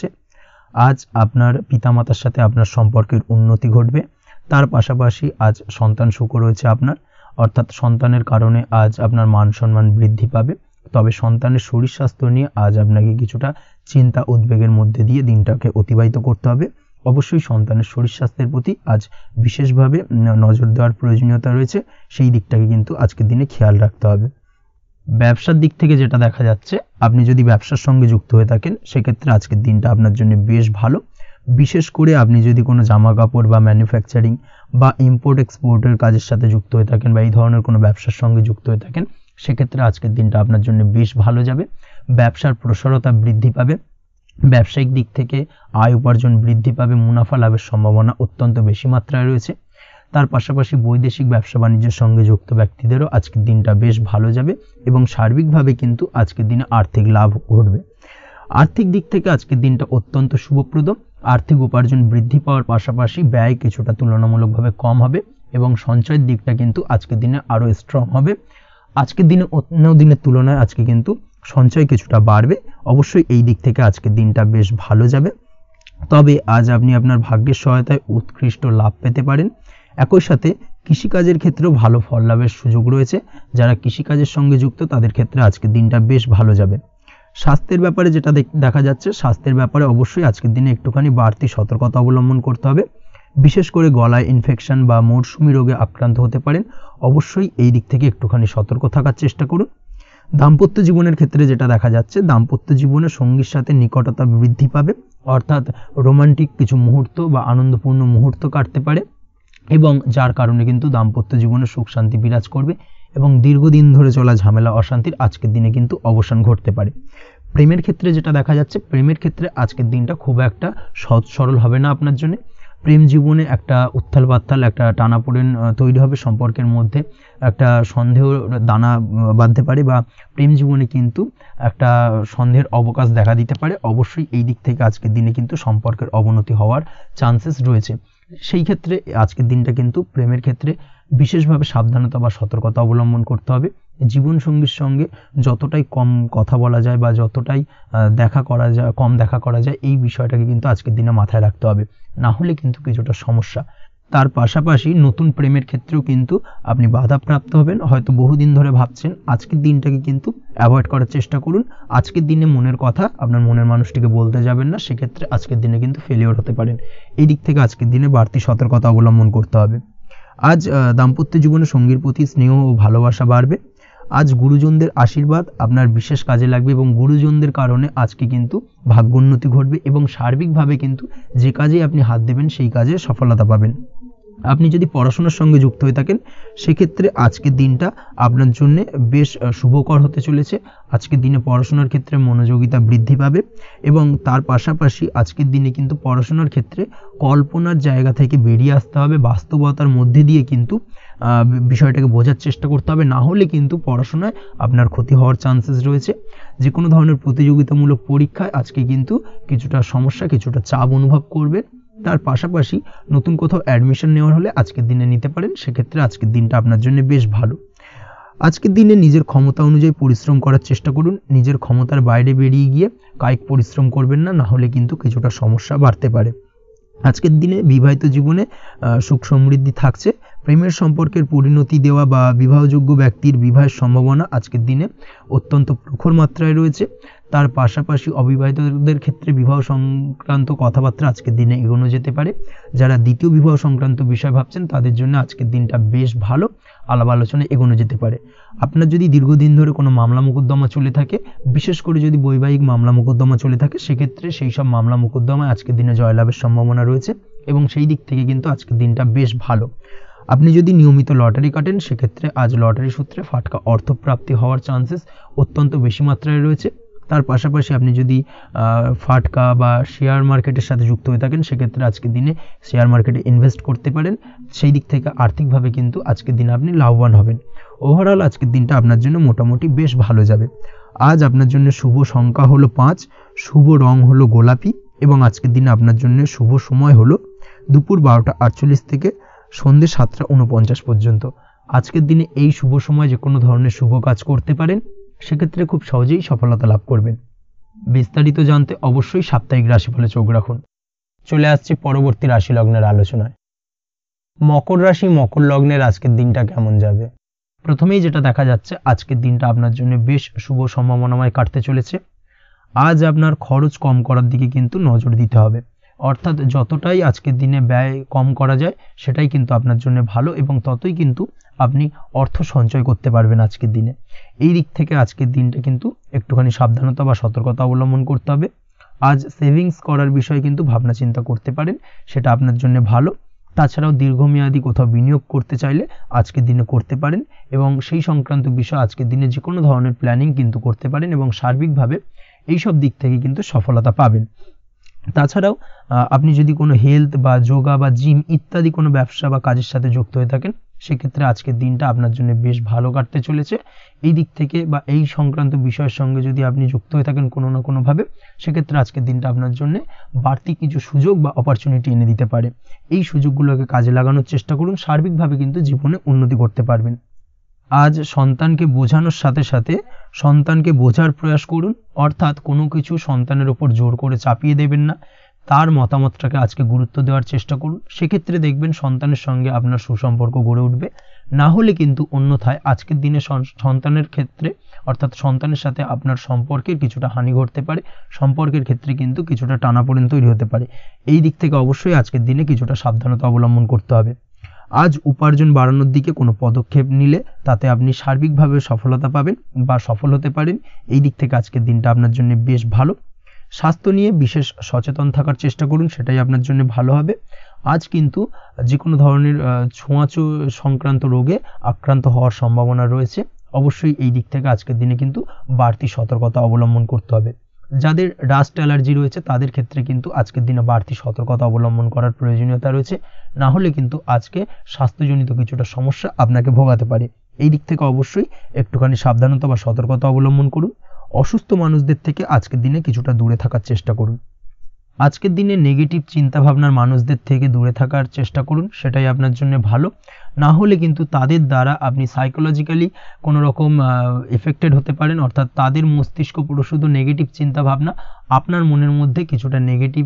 আজ আপনার পিতামাতার সাথে আপনার সম্পর্কের উন্নতি ঘটবে। তার পাশাপাশি আজ সন্তান সুখ রয়েছে আপনার, অর্থাৎ সন্তানের কারণে আজ আপনার মান সম্মান বৃদ্ধি পাবে। তবে সন্তানের শরীর স্বাস্থ্য নিয়ে আজ আপনাকে কিছুটা চিন্তা উদ্বেগের মধ্যে দিয়ে দিনটাকে অতিবাহিত করতে হবে। অবশ্যই সন্তানের শরীর স্বাস্থ্যের প্রতি আজ বিশেষভাবে নজর দেওয়ার প্রয়োজনীয়তা রয়েছে, সেই দিকটাকে কিন্তু আজকের দিনে খেয়াল রাখতে হবে। ব্যবসার দিক থেকে যেটা দেখা যাচ্ছে, আপনি যদি ব্যবসার সঙ্গে যুক্ত হয়ে থাকেন সেক্ষেত্রে আজকের দিনটা আপনার জন্য বেশ ভালো। বিশেষ করে আপনি যদি কোনো জামা কাপড় বা ম্যানুফ্যাকচারিং বা ইম্পোর্ট এক্সপোর্টের কাজের সাথে যুক্ত হয়ে থাকেন বা এই ধরনের কোনো ব্যবসার সঙ্গে যুক্ত হয়ে থাকেন, সেক্ষেত্রে আজকের দিনটা আপনার জন্য বেশ ভালো যাবে। ব্যবসার প্রসারতা বৃদ্ধি পাবে, ব্যবসায়িক দিক থেকে আয় উপার্জন বৃদ্ধি পাবে, মুনাফা লাভের সম্ভাবনা অত্যন্ত বেশি মাত্রায় রয়েছে। তার পাশাপাশি বৈদেশিক ব্যবসা বাণিজ্যের সঙ্গে যুক্ত ব্যক্তিদেরও আজকের দিনটা বেশ ভালো যাবে এবং সার্বিকভাবে কিন্তু আজকের দিনে আর্থিক লাভ ঘটবে। আর্থিক দিক থেকে আজকের দিনটা অত্যন্ত শুভপ্রদ। আর্থিক উপার্জন বৃদ্ধি পাওয়ার পাশাপাশি ব্যয় কিছুটা তুলনামূলকভাবে কম হবে এবং সঞ্চয়ের দিকটা কিন্তু আজকের দিনে আরও স্ট্রং হবে। আজকের দিনে অন্য দিনের তুলনায় আজকে কিন্তু সঞ্চয় কিছুটা বাড়বে। অবশ্যই এই দিক থেকে আজকের দিনটা বেশ ভালো যাবে। তবে আজ আপনি আপনার ভাগ্যের সহায়তায় উৎকৃষ্ট লাভ পেতে পারেন। একই সাথে কৃষিকাজের ক্ষেত্রেও ভালো ফল লাভের সুযোগ রয়েছে। যারা কৃষিকাজের সঙ্গে যুক্ত তাদের ক্ষেত্রে আজকের দিনটা বেশ ভালো যাবে। স্বাস্থ্যের ব্যাপারে যেটা দেখা যাচ্ছে, স্বাস্থ্যের ব্যাপারে অবশ্যই আজকের দিনে একটুখানি বাড়তি সতর্কতা অবলম্বন করতে হবে। বিশেষ করে গলায় ইনফেকশন বা মৌসুমী রোগে আক্রান্ত হতে পারেন। অবশ্যই এই দিক থেকে একটুখানি সতর্ক থাকার চেষ্টা করুন। দাম্পত্য জীবনের ক্ষেত্রে যেটা দেখা যাচ্ছে, দাম্পত্য জীবনে সঙ্গীর সাথে নিকটতা বৃদ্ধি পাবে, অর্থাৎ রোমান্টিক কিছু মুহূর্ত বা আনন্দপূর্ণ মুহূর্ত কাটতে পারে এবং যার কারণে কিন্তু দাম্পত্য জীবনে সুখ শান্তি বিরাজ করবে এবং দীর্ঘদিন ধরে চলা ঝামেলা অশান্তির আজকের দিনে কিন্তু অবসান ঘটতে পারে। প্রেমের ক্ষেত্রে যেটা দেখা যাচ্ছে, প্রেমের ক্ষেত্রে আজকের দিনটা খুব একটা সহজ সরল হবে না আপনার জন্য। প্রেম জীবনে একটা উত্থাল পাত্তাল, একটা টানাপোড়েন তৈরি হবে, সম্পর্কের মধ্যে একটা সন্দেহ দানা বাঁধতে পারে বা প্রেম জীবনে কিন্তু একটা সন্দেহের অবকাশ দেখা দিতে পারে। অবশ্যই এই দিক থেকে আজকের দিনে কিন্তু সম্পর্কের অবনতি হওয়ার চান্সেস রয়েছে। সেই ক্ষেত্রে আজকের দিনটা কিন্তু প্রেমের ক্ষেত্রে বিশেষভাবে সাবধানতা বা সতর্কতা অবলম্বন করতে হবে। জীবনসঙ্গীর সঙ্গে যতটাই কম কথা বলা যায় বা যতটাই কম দেখা করা যায় এই বিষয়টাকে কিন্তু আজকের দিনে মাথায় রাখতে হবে, না হলে কিন্তু কিছুটা সমস্যা। তার পাশাপাশি নতুন প্রেমের ক্ষেত্রেও কিন্তু আপনি বাধাপ্রাপ্ত হবেন। হয়তো বহুদিন ধরে ভাবছেন, আজকের দিনটাকে কিন্তু অ্যাভয়েড করার চেষ্টা করুন। আজকের দিনে মনের কথা আপনার মনের মানুষটিকে বলতে যাবেন না, সেক্ষেত্রে আজকের দিনে কিন্তু ফেলিওর হতে পারেন। এই দিক থেকে আজকের দিনে বাড়তি সতর্কতা অবলম্বন করতে হবে। আজ দাম্পত্য জীবনে সঙ্গীর প্রতি স্নেহ ও ভালোবাসা বাড়বে। আজ গুরুজনদের আশীর্বাদ আপনার বিশেষ কাজে লাগবে এবং গুরুজনদের কারণে আজকে কিন্তু ভাগ্যোন্নতি ঘটবে এবং সার্বিকভাবে কিন্তু যে কাজে আপনি হাত দেবেন সেই কাজে সফলতা পাবেন। আপনি যদি পড়াশোনার সঙ্গে যুক্ত হয়ে থাকেন সেক্ষেত্রে আজকের দিনটা আপনার জন্য বেশ শুভকর হতে চলেছে। আজকের দিনে পড়াশোনার ক্ষেত্রে মনোযোগিতা বৃদ্ধি পাবে এবং তার পাশাপাশি আজকের দিনে কিন্তু পড়াশোনার ক্ষেত্রে কল্পনার জায়গা থেকে বেরিয়ে আসতে হবে, বাস্তবতার মধ্যে দিয়ে কিন্তু বিষয়টাকে বোঝার চেষ্টা করতে হবে, না হলে কিন্তু পড়াশোনায় আপনার ক্ষতি হওয়ার চান্সেস রয়েছে। যে কোনো ধরনের প্রতিযোগিতামূলক পরীক্ষায় আজকে কিন্তু কিছুটা সমস্যা, কিছুটা চাপ অনুভব করবে। তার পাশাপাশি নতুন কোথাও অ্যাডমিশন নেওয়ার হলে আজকের দিনে নিতে পারেন, সেক্ষেত্রে আজকের দিনটা আপনার জন্য বেশ ভালো। আজকের দিনে নিজের ক্ষমতা অনুযায়ী পরিশ্রম করার চেষ্টা করুন। নিজের ক্ষমতার বাইরে বেরিয়ে গিয়ে কায়িক পরিশ্রম করবেন না, না হলে কিন্তু কিছুটা সমস্যা বাড়তে পারে। আজকের দিনে বিবাহিত জীবনে সুখ সমৃদ্ধি থাকছে। প্রেমের সম্পর্কের পরিণতি দেওয়া বা বিবাহযোগ্য ব্যক্তির বিবাহের সম্ভাবনা আজকের দিনে অত্যন্ত প্রখর মাত্রায় রয়েছে। তার পাশাপাশি অবিবাহিতদের ক্ষেত্রে বিবাহ সংক্রান্ত কথাবার্তা আজকের দিনে এগোনো যেতে পারে। যারা দ্বিতীয় বিবাহ সংক্রান্ত বিষয় ভাবছেন তাদের জন্য আজকের দিনটা বেশ ভালো, আলাপ আলোচনায় এগোনো যেতে পারে। আপনার যদি দীর্ঘদিন ধরে কোনো মামলা মোকদ্দমা চলে থাকে, বিশেষ করে যদি বৈবাহিক মামলা মোকদ্দমা চলে থাকে, সেক্ষেত্রে সেই সব মামলা মোকদ্দমায় আজকের দিনে জয়লাভের সম্ভাবনা রয়েছে এবং সেই দিক থেকে কিন্তু আজকের দিনটা বেশ ভালো। আপনি যদি নিয়মিত লটারি কাটেন, সেক্ষেত্রে আজ লটারি সূত্রে ফাটকা অর্থপ্রাপ্তি হওয়ার চান্সেস অত্যন্ত বেশি মাত্রায় রয়েছে। তার পাশাপাশি আপনি যদি ফাটকা বা শেয়ার মার্কেটের সাথে যুক্ত হয়ে থাকেন, সেক্ষেত্রে আজকের দিনে শেয়ার মার্কেটে ইনভেস্ট করতে পারেন। সেই দিক থেকে আর্থিকভাবে কিন্তু আজকের দিনে আপনি লাভবান হবেন। ওভারঅল আজকের দিনটা আপনার জন্য মোটামুটি বেশ ভালো যাবে। আজ আপনার জন্য শুভ সংখ্যা হলো 5, শুভ রং হলো গোলাপি এবং আজকের দিনে আপনার জন্য শুভ সময় হলো দুপুর 12:48 থেকে সন্ধ্যে 7:49 পর্যন্ত। আজকের দিনে এই শুভ সময় যে কোনো ধরনের শুভ কাজ করতে পারেন, সেক্ষেত্রে খুব সহজেই সফলতা লাভ করবেন। বিস্তারিত জানতে অবশ্যই সাপ্তাহিক রাশিফলে চোখ রাখুন। চলে আসছি পরবর্তী রাশি লগ্নের আলোচনায়। মকর রাশি মকর লগ্নের আজকের দিনটা কেমন যাবে? প্রথমেই যেটা দেখা যাচ্ছে, আজকের দিনটা আপনার জন্য বেশ শুভ সম্ভাবনাময় কাটতে চলেছে। আজ আপনার খরচ কম করার দিকে কিন্তু নজর দিতে হবে, অর্থাৎ যতটাই আজকের দিনে ব্যয় কম করা যায় সেটাই কিন্তু আপনার জন্য ভালো এবং ততই কিন্তু আপনি অর্থ সঞ্চয় করতে পারবেন আজকের দিনে। এই দিক থেকে আজকের দিনটা কিন্তু একটুখানি সাবধানতা বা সতর্কতা অবলম্বন করতে হবে। আজ সেভিংস করার বিষয়ে কিন্তু ভাবনা চিন্তা করতে পারেন, সেটা আপনার জন্য ভালো। তাছাড়াও দীর্ঘমেয়াদী কোথাও বিনিয়োগ করতে চাইলে আজকের দিনে করতে পারেন এবং সেই সংক্রান্ত বিষয় আজকের দিনে যে কোনো ধরনের প্ল্যানিং কিন্তু করতে পারেন এবং সার্বিকভাবে এইসব দিক থেকে কিন্তু সফলতা পাবেন। তাছাড়াও আপনি যদি কোনো হেলথ বা যোগা বা জিম ইত্যাদি কোনো ব্যবসা বা কাজের সাথে যুক্ত হয়ে থাকেন, সেক্ষেত্রে আজকের দিনটা আপনার জন্য বেশ ভালো কাটতে চলেছে। এই দিক থেকে বা এই সংক্রান্ত বিষয়ের সঙ্গে যদি আপনি যুক্ত হয়ে থাকেন কোনো না কোনোভাবে, সেক্ষেত্রে আজকের দিনটা আপনার জন্য বাড়তি কিছু সুযোগ বা অপরচুনিটি এনে দিতে পারে। এই সুযোগগুলোকে কাজে লাগানোর চেষ্টা করুন, সার্বিকভাবে কিন্তু জীবনে উন্নতি করতে পারবেন। আজ সন্তানকে বোঝানোর সাথে সাথে সন্তানকে বোঝার প্রয়াস করুন, অর্থাৎ কোনো কিছু সন্তানের ওপর জোর করে চাপিয়ে দেবেন না, তার মতামতটাকে আজকে গুরুত্ব দেওয়ার চেষ্টা করুন। সেক্ষেত্রে দেখবেন সন্তানের সঙ্গে আপনার সুসম্পর্ক গড়ে উঠবে। না হলে কিন্তু অন্যথায় আজকের দিনে সন্তানের ক্ষেত্রে অর্থাৎ সন্তানের সাথে আপনার সম্পর্কের কিছুটা হানি ঘটতে পারে, সম্পর্কের ক্ষেত্রে কিন্তু কিছুটা টানাপোড়েন তৈরি হতে পারে। এই দিক থেকে অবশ্যই আজকের দিনে কিছুটা সাবধানতা অবলম্বন করতে হবে। আজ উপার্জন বাড়ানোর দিকে কোনো পদক্ষেপ নিলে তাতে আপনি সার্বিকভাবে সফলতা পাবেন বা সফল হতে পারেন। এই দিক থেকে আজকের দিনটা আপনার জন্য বেশ ভালো। স্বাস্থ্য নিয়ে বিশেষ সচেতন থাকার চেষ্টা করুন, সেটাই আপনার জন্য ভালো হবে। আজ কিন্তু যে কোনো ধরনের ছোঁয়াচে সংক্রান্ত রোগে আক্রান্ত হওয়ার সম্ভাবনা রয়েছে। অবশ্যই এই দিক থেকে আজকের দিনে কিন্তু বাড়তি সতর্কতা অবলম্বন করতে হবে। যাদের ডাস্ট অ্যালার্জি রয়েছে তাদের ক্ষেত্রে কিন্তু আজকের দিনে বাড়তি সতর্কতা অবলম্বন করার প্রয়োজনীয়তা রয়েছে, না হলে কিন্তু আজকে স্বাস্থ্যজনিত কিছুটা সমস্যা আপনাকে ভোগাতে পারে। এই দিক থেকে অবশ্যই একটুখানি সাবধানতা বা সতর্কতা অবলম্বন করুন। অসুস্থ মানুষদের থেকে আজকের দিনে কিছুটা দূরে থাকার চেষ্টা করুন। আজকের দিনে নেগেটিভ চিন্তাভাবনার মানুষদের থেকে দূরে থাকার চেষ্টা করুন, সেটাই আপনার জন্য ভালো। না হলে কিন্তু তাদের দ্বারা আপনি সাইকোলজিক্যালি কোনো রকম এফেক্টেড হতে পারেন, অর্থাৎ তাদের মস্তিষ্ক পুরো শুধু নেগেটিভ চিন্তাভাবনা আপনার মনের মধ্যে কিছুটা নেগেটিভ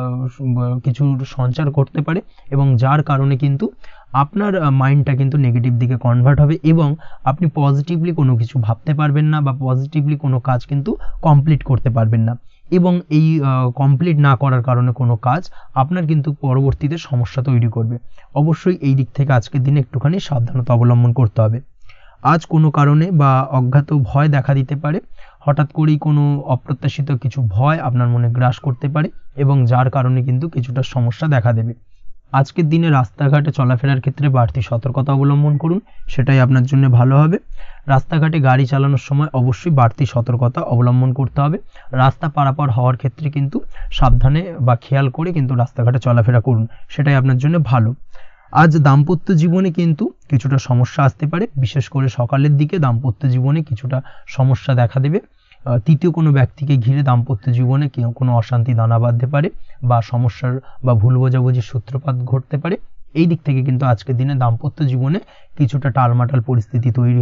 কিছু সঞ্চার করতে পারে এবং যার কারণে কিন্তু আপনার মাইন্ডটা কিন্তু নেগেটিভ দিকে কনভার্ট হবে এবং আপনি পজিটিভলি কোনো কিছু ভাবতে পারবেন না বা পজিটিভলি কোনো কাজ কিন্তু কমপ্লিট করতে পারবেন না এবং এই কমপ্লিট না করার কারণে কোনো কাজ আপনার কিন্তু পরবর্তীতে সমস্যা তৈরি করবে। অবশ্যই এই দিক থেকে আজকের দিনে একটুখানি সাবধানতা অবলম্বন করতে হবে। আজ কোনো কারণে বা অজ্ঞাত ভয় দেখা দিতে পারে, হঠাৎ করেই কোনো অপ্রত্যাশিত কিছু ভয় আপনার মনে গ্রাস করতে পারে এবং যার কারণে কিন্তু কিছুটা সমস্যা দেখা দেবে। আজকের দিনে রাস্তাঘাটে চলাফেরার ক্ষেত্রে বাড়তি সতর্কতা অবলম্বন করুন, সেটাই আপনার জন্য ভালো হবে। রাস্তাঘাটে গাড়ি চালানোর সময় অবশ্যই বাড়তি সতর্কতা অবলম্বন করতে হবে। রাস্তা পারাপার হওয়ার ক্ষেত্রে কিন্তু সাবধানে বা খেয়াল করে কিন্তু রাস্তাঘাটে চলাফেরা করুন, সেটাই আপনার জন্য ভালো। আজ দাম্পত্য জীবনে কিন্তু কিছুটা সমস্যা আসতে পারে, বিশেষ করে সকালের দিকে দাম্পত্য জীবনে কিছুটা সমস্যা দেখা দেবে। তৃতীয় কোনো ব্যক্তিকে ঘিরে দাম্পত্য জীবনে কোনো অশান্তি দানা বাঁধতে পারে বা সমস্যার বা ভুল বোঝাবুঝির সূত্রপাত ঘটতে পারে। এই দিক থেকে কিন্তু আজকের দিনে দাম্পত্য জীবনে কিছুটা টালমাটাল পরিস্থিতি তৈরি হবে।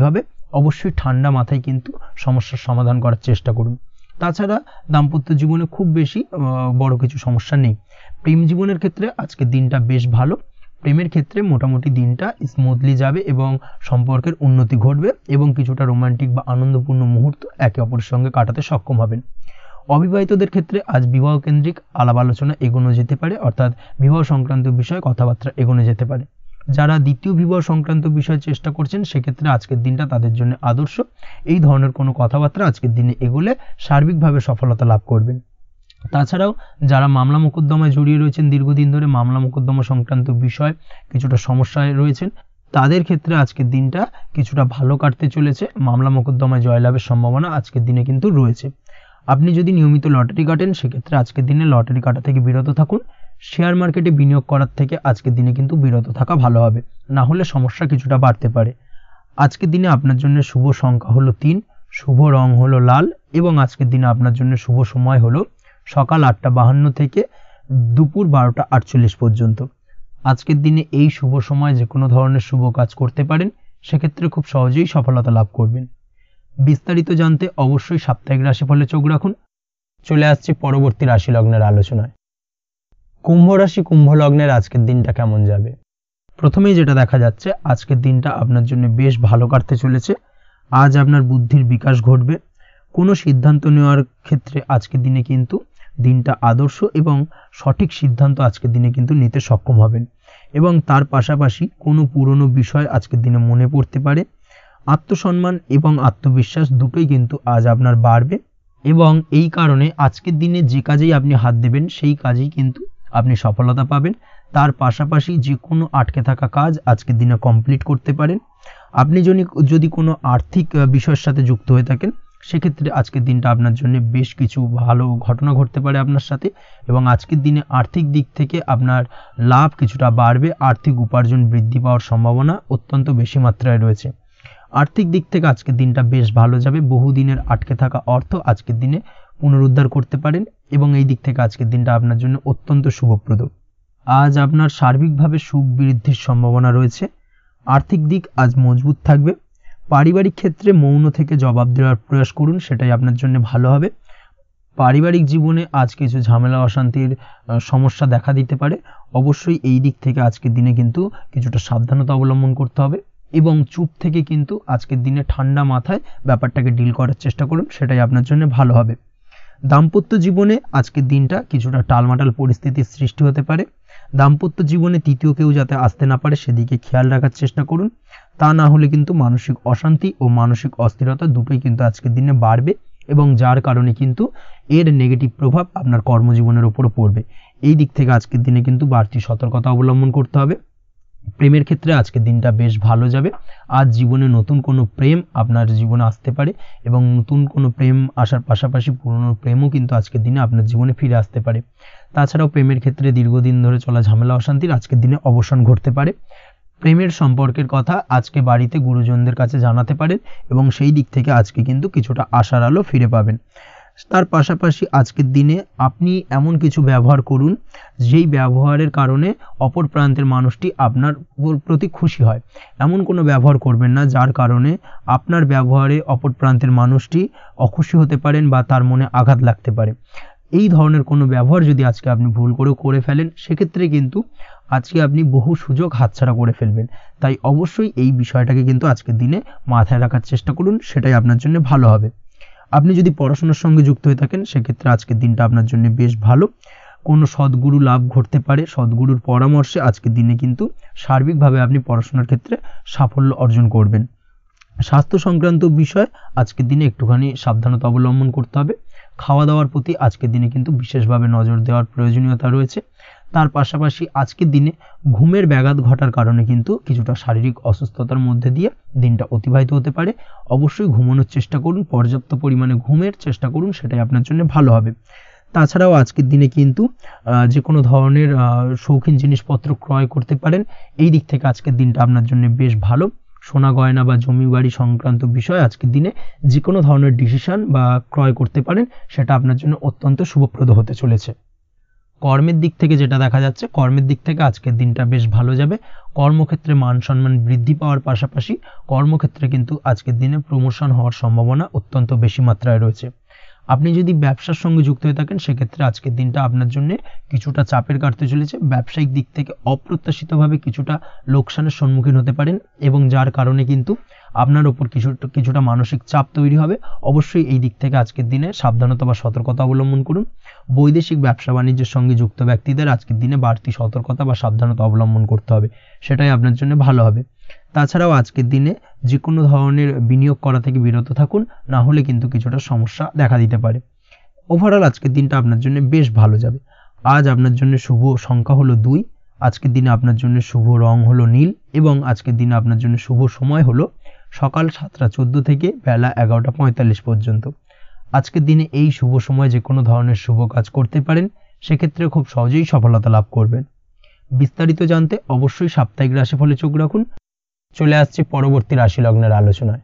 অবশ্যই ঠান্ডা মাথায় কিন্তু সমস্যার সমাধান করার চেষ্টা করুন। তাছাড়া দাম্পত্য জীবনে খুব বেশি বড় কিছু সমস্যা নেই। প্রেম জীবনের ক্ষেত্রে আজকের দিনটা বেশ ভালো। প্রেমের ক্ষেত্রে মোটামুটি দিনটা স্মুথলি যাবে এবং সম্পর্কের উন্নতি ঘটবে এবং কিছুটা রোমান্টিক বা আনন্দপূর্ণ মুহূর্ত একে অপরের সঙ্গে কাটাতে সক্ষম হবেন। অবিবাহিতদের ক্ষেত্রে আজ বিবাহ কেন্দ্রিক আলাপ আলোচনা এগোনো যেতে পারে, অর্থাৎ বিবাহ সংক্রান্ত বিষয়ে কথাবার্তা এগোনো যেতে পারে। যারা দ্বিতীয় বিবাহ সংক্রান্ত বিষয়ে চেষ্টা করছেন সেক্ষেত্রে আজকের দিনটা তাদের জন্য আদর্শ। এই ধরনের কোনো কথাবার্তা আজকের দিনে এগোলে সার্বিকভাবে সফলতা লাভ করবেন। তাছাড়াও যারা মামলা মোকদ্দমায় জড়িয়ে রয়েছেন, দীর্ঘদিন ধরে মামলা মোকদ্দমা সংক্রান্ত বিষয় কিছুটা সমস্যায় রয়েছেন, তাদের ক্ষেত্রে আজকের দিনটা কিছুটা ভালো কাটতে চলেছে। মামলা মোকদ্দমায় জয়লাভের সম্ভাবনা আজকের দিনে কিন্তু রয়েছে। আপনি যদি নিয়মিত লটারি কাটেন সেক্ষেত্রে আজকের দিনে লটারি কাটা থেকে বিরত থাকুন। শেয়ার মার্কেটে বিনিয়োগ করার থেকে আজকের দিনে কিন্তু বিরত থাকা ভালো হবে, না হলে সমস্যা কিছুটা বাড়তে পারে। আজকের দিনে আপনার জন্য শুভ সংখ্যা হলো 3, শুভ রং হলো লাল এবং আজকের দিনে আপনার জন্য শুভ সময় হলো সকাল 8:52 থেকে দুপুর 12:48 পর্যন্ত। আজকের দিনে এই শুভ সময় যে কোনো ধরনের শুভ কাজ করতে পারেন, সেক্ষেত্রে খুব সহজেই সফলতা লাভ করবেন। বিস্তারিত জানতে অবশ্যই সাপ্তাহিক রাশিফলে চোখ রাখুন। চলে আসছে পরবর্তী রাশি লগ্নের আলোচনায়। কুম্ভ রাশি, কুম্ভ লগ্নের আজকের দিনটা কেমন যাবে? প্রথমেই যেটা দেখা যাচ্ছে, আজকের দিনটা আপনার জন্য বেশ ভালো কাটতে চলেছে। আজ আপনার বুদ্ধির বিকাশ ঘটবে। কোনো সিদ্ধান্ত নেওয়ার ক্ষেত্রে আজকের দিনে কিন্তু দিনটা আদর্শ এবং সঠিক সিদ্ধান্ত আজকের দিনে কিন্তু নিতে সক্ষম হবেন এবং তার পাশাপাশি কোনো পুরনো বিষয় আজকের দিনে মনে পড়তে পারে। আত্মসম্মান এবং আত্মবিশ্বাস দুটোই কিন্তু আজ আপনার বাড়বে এবং এই কারণে আজকের দিনে যে কাজেই আপনি হাত দেবেন সেই কাজেই কিন্তু আপনি সফলতা পাবেন। তার পাশাপাশি যে কোনো আটকে থাকা কাজ আজকের দিনে কমপ্লিট করতে পারেন। আপনি যদি কোনো আর্থিক বিষয়ের সাথে যুক্ত হয়ে থাকেন সেক্ষেত্রে আজকের দিনটা আপনার জন্য বেশ কিছু ভালো ঘটনা ঘটতে পারে আপনার সাথে এবং আজকের দিনে আর্থিক দিক থেকে আপনার লাভ কিছুটা বাড়বে। আর্থিক উপার্জন বৃদ্ধি পাওয়ার সম্ভাবনা অত্যন্ত বেশি মাত্রায় রয়েছে। আর্থিক দিক থেকে আজকের দিনটা বেশ ভালো যাবে। বহুদিনের আটকে থাকা অর্থ আজকের দিনে পুনরুদ্ধার করতে পারেন এবং এই দিক থেকে আজকের দিনটা আপনার জন্য অত্যন্ত শুভপ্রদ। আজ আপনার সার্বিকভাবে সুখ বৃদ্ধির সম্ভাবনা রয়েছে। আর্থিক দিক আজ মজবুত থাকবে। পারিবারিক ক্ষেত্রে মৌন থেকে জবাব দেওয়ার প্রয়াস করুন, সেটাই আপনার জন্য ভালো হবে। পারিবারিক জীবনে আজ কিছু ঝামেলা অশান্তির সমস্যা দেখা দিতে পারে। অবশ্যই এই দিক থেকে আজকের দিনে কিন্তু কিছুটা সাবধানতা অবলম্বন করতে হবে এবং চুপ থেকে কিন্তু আজকের দিনে ঠান্ডা মাথায় ব্যাপারটাকে ডিল করার চেষ্টা করুন, সেটাই আপনার জন্য ভালো হবে। দাম্পত্য জীবনে আজকের দিনটা কিছুটা টালমাটাল পরিস্থিতির সৃষ্টি হতে পারে। দাম্পত্য জীবনে তৃতীয় কেউ যাতে আসতে না পারে সেদিকে খেয়াল রাখার চেষ্টা করুন, তা না হলে কিন্তু মানসিক অশান্তি ও মানসিক অস্থিরতা দুটোই কিন্তু আজকের দিনে বাড়বে এবং যার কারণে কিন্তু এর নেগেটিভ প্রভাব আপনার কর্মজীবনের উপরও পড়বে। এই দিক থেকে আজকের দিনে কিন্তু বাড়তি সতর্কতা অবলম্বন করতে হবে। প্রেমের ক্ষেত্রে আজকের দিনটা বেশ ভালো যাবে। আজ জীবনে নতুন কোনো প্রেম আপনার জীবনে আসতে পারে এবং নতুন কোনো প্রেম আসার পাশাপাশি পুরনো প্রেমও কিন্তু আজকের দিনে আপনার জীবনে ফিরে আসতে পারে। তাছাড়াও প্রেমের ক্ষেত্রে দীর্ঘদিন ধরে চলা ঝামেলা অশান্তির আজকের দিনে অবসান ঘটতে পারে। প্রেমের সম্পর্কের কথা আজকে বাড়িতে গুরুজনদের কাছে জানাতে পারেন এবং সেই দিক থেকে আজকে কিন্তু কিছুটা আশার আলো ফিরে পাবেন। তার পাশাপাশি আজকের দিনে আপনি এমন কিছু ব্যবহার করুন যেই ব্যবহারের কারণে অপর প্রান্তের মানুষটি আপনার প্রতি খুশি হয়। এমন কোনো ব্যবহার করবেন না যার কারণে আপনার ব্যবহারে অপর প্রান্তের মানুষটি অখুশি হতে পারেন বা তার মনে আঘাত লাগতে পারে। এই ধরনের কোনো ব্যবহার যদি আজকে আপনি ভুল করে ফেলেন সেক্ষেত্রে কিন্তু আজকে আপনি বহু সুযোগ হাতছাড়া করে ফেলবেন। তাই অবশ্যই এই বিষয়টাকে কিন্তু আজকের দিনে মাথায় রাখার চেষ্টা করুন, সেটাই আপনার জন্য ভালো হবে। আপনি যদি পড়াশোনার সঙ্গে যুক্ত হয়ে থাকেন সেক্ষেত্রে আজকের দিনটা আপনার জন্য বেশ ভালো। কোনো সদ্গুরু লাভ ঘটতে পারে। সদ্গুরুর পরামর্শে আজকের দিনে কিন্তু সার্বিকভাবে আপনি পড়াশোনার ক্ষেত্রে সাফল্য অর্জন করবেন। স্বাস্থ্য সংক্রান্ত বিষয় আজকের দিনে একটুখানি সাবধানতা অবলম্বন করতে হবে। খাওয়া দাওয়ার প্রতি আজকের দিনে কিন্তু বিশেষভাবে নজর দেওয়ার প্রয়োজনীয়তা রয়েছে। তার পাশাপাশি আজকের দিনে ঘুমের ব্যাঘাত ঘটার কারণে কিন্তু কিছুটা শারীরিক অসুস্থতার মধ্যে দিয়ে দিনটা অতিবাহিত হতে পারে। অবশ্যই ঘুমানোর চেষ্টা করুন, পর্যাপ্ত পরিমাণে ঘুমের চেষ্টা করুন, সেটাই আপনার জন্য ভালো হবে। তাছাড়াও আজকের দিনে কিন্তু যে কোনো ধরনের শৌখিন জিনিসপত্র ক্রয় করতে পারেন। এই দিক থেকে আজকের দিনটা আপনার জন্য বেশ ভালো। সোনা গয়না বা জমি বাড়ি সংক্রান্ত বিষয় আজকের দিনে যে কোনো ধরনের ডিসিশন বা ক্রয় করতে পারেন, সেটা আপনার জন্য অত্যন্ত শুভপ্রদ হতে চলেছে। কর্মের দিক থেকে যেটা দেখা যাচ্ছে, কর্মের দিক থেকে আজকের দিনটা বেশ ভালো যাবে। কর্মক্ষেত্রে মান সম্মান বৃদ্ধি পাওয়ার পাশাপাশি কর্মক্ষেত্রে কিন্তু আজকের দিনে প্রমোশন হওয়ার সম্ভাবনা অত্যন্ত বেশি মাত্রায় রয়েছে। আপনি যদি ব্যবসার সঙ্গে যুক্ত হয়ে থাকেন সেক্ষেত্রে আজকের দিনটা আপনার জন্য কিছুটা চাপের কাটতে চলেছে। ব্যবসায়িক দিক থেকে অপ্রত্যাশিতভাবে কিছুটা লোকসানের সম্মুখীন হতে পারেন এবং যার কারণে কিন্তু আপনার ওপর কিছুটা মানসিক চাপ তৈরি হবে। অবশ্যই এই দিক থেকে আজকের দিনে সাবধানতা বা সতর্কতা অবলম্বন করুন। বৈদেশিক ব্যবসা বাণিজ্যের সঙ্গে যুক্ত ব্যক্তিদের আজকের দিনে বাড়তি সতর্কতা বা সাবধানতা অবলম্বন করতে হবে, সেটাই আপনার জন্য ভালো হবে। তাছাড়াও আজকের দিনে যে কোনো ধরনের বিনিয়োগ করা থেকে বিরত থাকুন, না হলে কিন্তু কিছুটা সমস্যা দেখা দিতে পারে। ওভারঅল আজকের দিনটা আপনার জন্য বেশ ভালো যাবে। আজ আপনার জন্য শুভ সংখ্যা হলো 2, আজকের দিনে আপনার জন্য শুভ রং হলো নীল এবং আজকের দিনে আপনার জন্য শুভ সময় হলো সকাল 7:14 থেকে বেলা 11:45 পর্যন্ত। আজকের দিনে এই শুভ সময় যে কোনো ধরনের শুভ কাজ করতে পারেন, সেক্ষেত্রে খুব সহজেই সফলতা লাভ করবেন। বিস্তারিত জানতে অবশ্যই সাপ্তাহিক রাশিফলে চোখ রাখুন। চলে আসছে পরবর্তী রাশি লগ্নের আলোচনায়।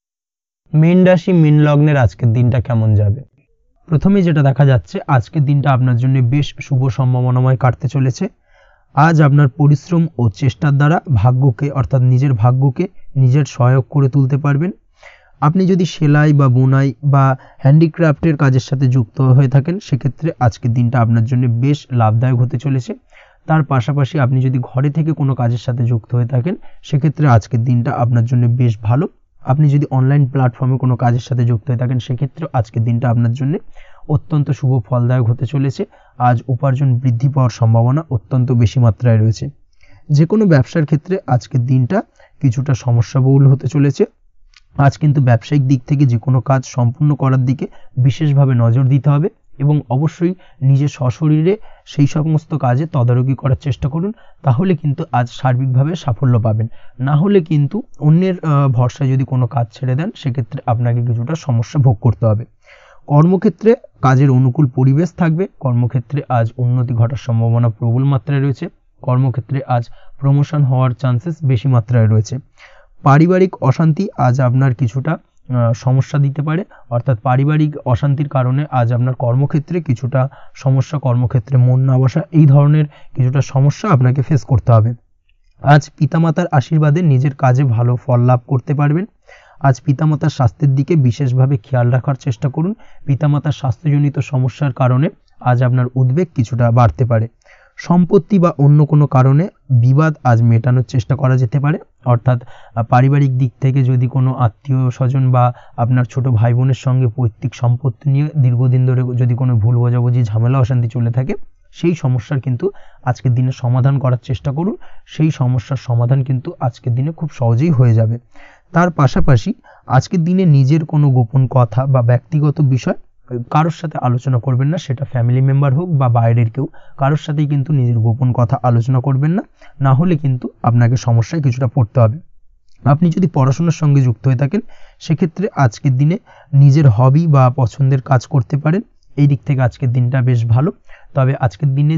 মীন রাশি মীন লগ্নের আজকের দিনটা কেমন যাবে? প্রথমে যেটা দেখা যাচ্ছে, আজকের দিনটা আপনার জন্য বেশ শুভ সম্ভাবনাময় কাটতে চলেছে। আজ আপনার পরিশ্রম ও চেষ্টার দ্বারা ভাগ্যকে অর্থাৎ নিজের ভাগ্যকে নিজের সহায়ক করে তুলতে পারবেন। আপনি যদি সেলাই বা বোনাই বা হ্যান্ডিক্রাফটের কাজের সাথে যুক্ত হয়ে থাকেন সেক্ষেত্রে আজকের দিনটা আপনার জন্য বেশ লাভদায়ক হতে চলেছে। তার পাশাপাশি আপনি যদি ঘরে থেকে কোনো কাজের সাথে যুক্ত হয়ে থাকেন সেক্ষেত্রে আজকের দিনটা আপনার জন্য বেশ ভালো। আপনি যদি অনলাইন প্ল্যাটফর্মে কোনো কাজের সাথে যুক্ত হয়ে থাকেন সেক্ষেত্রে আজকের দিনটা আপনার জন্য অত্যন্ত শুভ ফলদায়ক হতে চলেছে। আজ উপার্জন বৃদ্ধি পাওয়ার সম্ভাবনা অত্যন্ত বেশি মাত্রায় রয়েছে। যে কোনো ব্যবসার ক্ষেত্রে আজকের দিনটা কিছুটা সমস্যাবহুল হতে চলেছে। আজ কিন্তু ব্যবসায়িক দিক থেকে যে কোনো কাজ সম্পূর্ণ করার দিকে বিশেষভাবে নজর দিতে হবে এবং অবশ্যই নিজের সশরীরে সেই সমস্ত কাজে তদারকি করার চেষ্টা করুন, তাহলে কিন্তু আজ সার্বিকভাবে সাফল্য পাবেন। না হলে কিন্তু অন্যের ভরসায় যদি কোনো কাজ ছেড়ে দেন সেক্ষেত্রে আপনাকে কিছুটা সমস্যা ভোগ করতে হবে। কর্মক্ষেত্রে কাজের অনুকূল পরিবেশ থাকবে। কর্মক্ষেত্রে আজ উন্নতি ঘটার সম্ভাবনা প্রবল মাত্রায় রয়েছে। কর্মক্ষেত্রে আজ প্রমোশন হওয়ার চান্সেস বেশি মাত্রায় রয়েছে। পারিবারিক অশান্তি আজ আপনার কিছুটা সমস্যা দিতে পারে, অর্থাৎ পারিবারিক অশান্তির কারণে আজ আপনার কর্মক্ষেত্রে কিছুটা সমস্যা, কর্মক্ষেত্রে মন না বসা, এই ধরনের কিছুটা সমস্যা আপনাকে ফেস করতে হবে। আজ পিতামাতার আশীর্বাদে নিজের কাজে ভালো ফল লাভ করতে পারবেন। আজ পিতামাতার স্বাস্থ্যের দিকে বিশেষভাবে খেয়াল রাখার চেষ্টা করুন। পিতামাতার স্বাস্থ্যজনিত সমস্যার কারণে আজ আপনার উদ্বেগ কিছুটা বাড়তে পারে। সম্পত্তি বা অন্য কোনো কারণে বিবাদ আজ মেটানোর চেষ্টা করা যেতে পারে, অর্থাৎ পারিবারিক দিক থেকে যদি কোনো আত্মীয় স্বজন বা আপনার ছোট ভাই বোনের সঙ্গে পৈতৃক সম্পত্তি নিয়ে দীর্ঘদিন ধরে যদি কোনো ভুল বোঝাবুঝি ঝামেলা অশান্তি চলে থাকে, সেই সমস্যার কিন্তু আজকের দিনে সমাধান করার চেষ্টা করুন। সেই সমস্যার সমাধান কিন্তু আজকের দিনে খুব সহজেই হয়ে যাবে। তার পাশাপাশি আজকের দিনে নিজের কোনো গোপন কথা বা ব্যক্তিগত বিষয় কারোর সাথে আলোচনা করবেন না, সেটা ফ্যামিলি মেম্বার হোক বা বাইরের কেউ, কারোর সাথেই কিন্তু নিজের গোপন কথা আলোচনা করবেন না, না হলে কিন্তু আপনাকে সমস্যায় কিছুটা পড়তে হবে। আপনি যদি পড়াশোনার সঙ্গে যুক্ত হয়ে থাকেন সেক্ষেত্রে আজকের দিনে নিজের হবি বা পছন্দের কাজ করতে পারেন। এই দিক থেকে আজকের দিনটা বেশ ভালো। তবে আজকের দিনে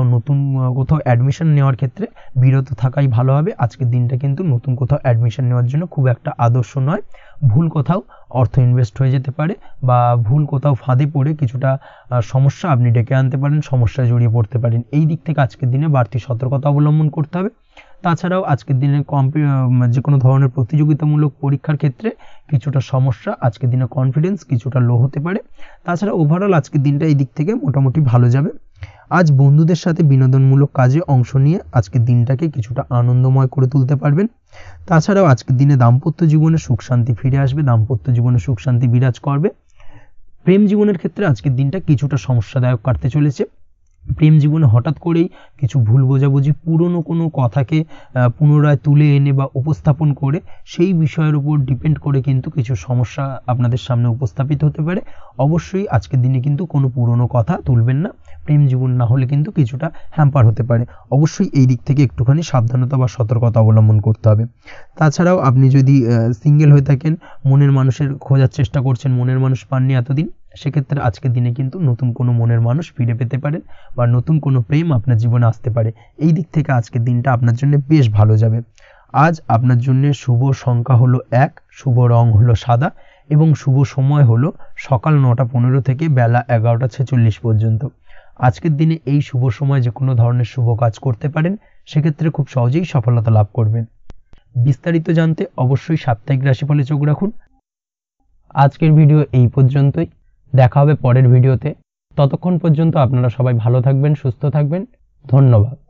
কোথাও অ্যাডমিশন নেওয়ার ক্ষেত্রে বিরত থাকাই ভালো হবে। আজকের দিনটা কিন্তু নতুন কোথাও অ্যাডমিশন নেওয়ার জন্য খুব একটা আদর্শ নয়। ভুল কোথাও অর্থ ইনভেস্ট হয়ে যেতে পারে বা ভুল কোথাও ফাঁদে পড়ে কিছুটা সমস্যা আপনি ডেকে আনতে পারেন, সমস্যায় জড়িয়ে পড়তে পারেন। এই দিক থেকে আজকের দিনে বাড়তি সতর্কতা অবলম্বন করতে হবে। তাছাড়াও আজকের দিনে যে কোনো ধরনের প্রতিযোগিতামূলক পরীক্ষার ক্ষেত্রে কিছুটা সমস্যা, আজকের দিনে কনফিডেন্স কিছুটা লো হতে পারে। তাছাড়া ওভারঅল আজকের দিনটা এই দিক থেকে মোটামুটি ভালো যাবে। আজ বন্ধুদের সাথে বিনোদনমূলক কাজে অংশ নিয়ে আজকের দিনটাকে কিছুটা আনন্দময় করে তুলতে পারবেন। তাছাড়াও আজকের দিনে দাম্পত্য জীবনে সুখ শান্তি ফিরে আসবে, দাম্পত্য জীবনে সুখ শান্তি বিরাজ করবে। প্রেম জীবনের ক্ষেত্রে আজকের দিনটা কিছুটা সমস্যাদায়ক কাটতে চলেছে। প্রেম জীবনে হঠাৎ করেই কিছু ভুল বোঝাবুঝি, পুরনো কোনো কথাকে পুনরায় তুলে এনে বা উপস্থাপন করে সেই বিষয়ের উপর ডিপেন্ড করে কিন্তু কিছু সমস্যা আপনাদের সামনে উপস্থাপিত হতে পারে। অবশ্যই আজকের দিনে কিন্তু কোনো পুরনো কথা তুলবেন না, প্রেম জীবন না হলে কিন্তু কিছুটা হ্যাম্পার হতে পারে। অবশ্যই এই দিক থেকে একটুখানি সাবধানতা বা সতর্কতা অবলম্বন করতে হবে। তাছাড়াও আপনি যদি সিঙ্গেল হয়ে থাকেন, মনের মানুষের খোঁজার চেষ্টা করছেন, মনের মানুষ পাননি এতদিন, সেক্ষেত্রে আজকের দিনে কিন্তু নতুন কোনো মনের মানুষ ফিরে পেতে পারেন বা নতুন কোনো প্রেম আপনার জীবনে আসতে পারে। এই দিক থেকে আজকের দিনটা আপনার জন্য বেশ ভালো যাবে। আজ আপনার জন্য শুভ সংখ্যা হলো 1, শুভ রং হলো সাদা এবং শুভ সময় হলো সকাল 9:15 থেকে বেলা 11:46 পর্যন্ত। আজকের দিনে এই শুভ সময় যে কোনো ধরনের শুভ কাজ করতে পারেন, সেক্ষেত্রে খুব সহজেই সফলতা লাভ করবেন। বিস্তারিত জানতে অবশ্যই সাপ্তাহিক রাশিফলে চোখ রাখুন। আজকের ভিডিও এই পর্যন্তই, দেখা হবে পরের ভিডিওতে। ততক্ষণ পর্যন্ত আপনারা সবাই ভালো থাকবেন, সুস্থ থাকবেন। ধন্যবাদ।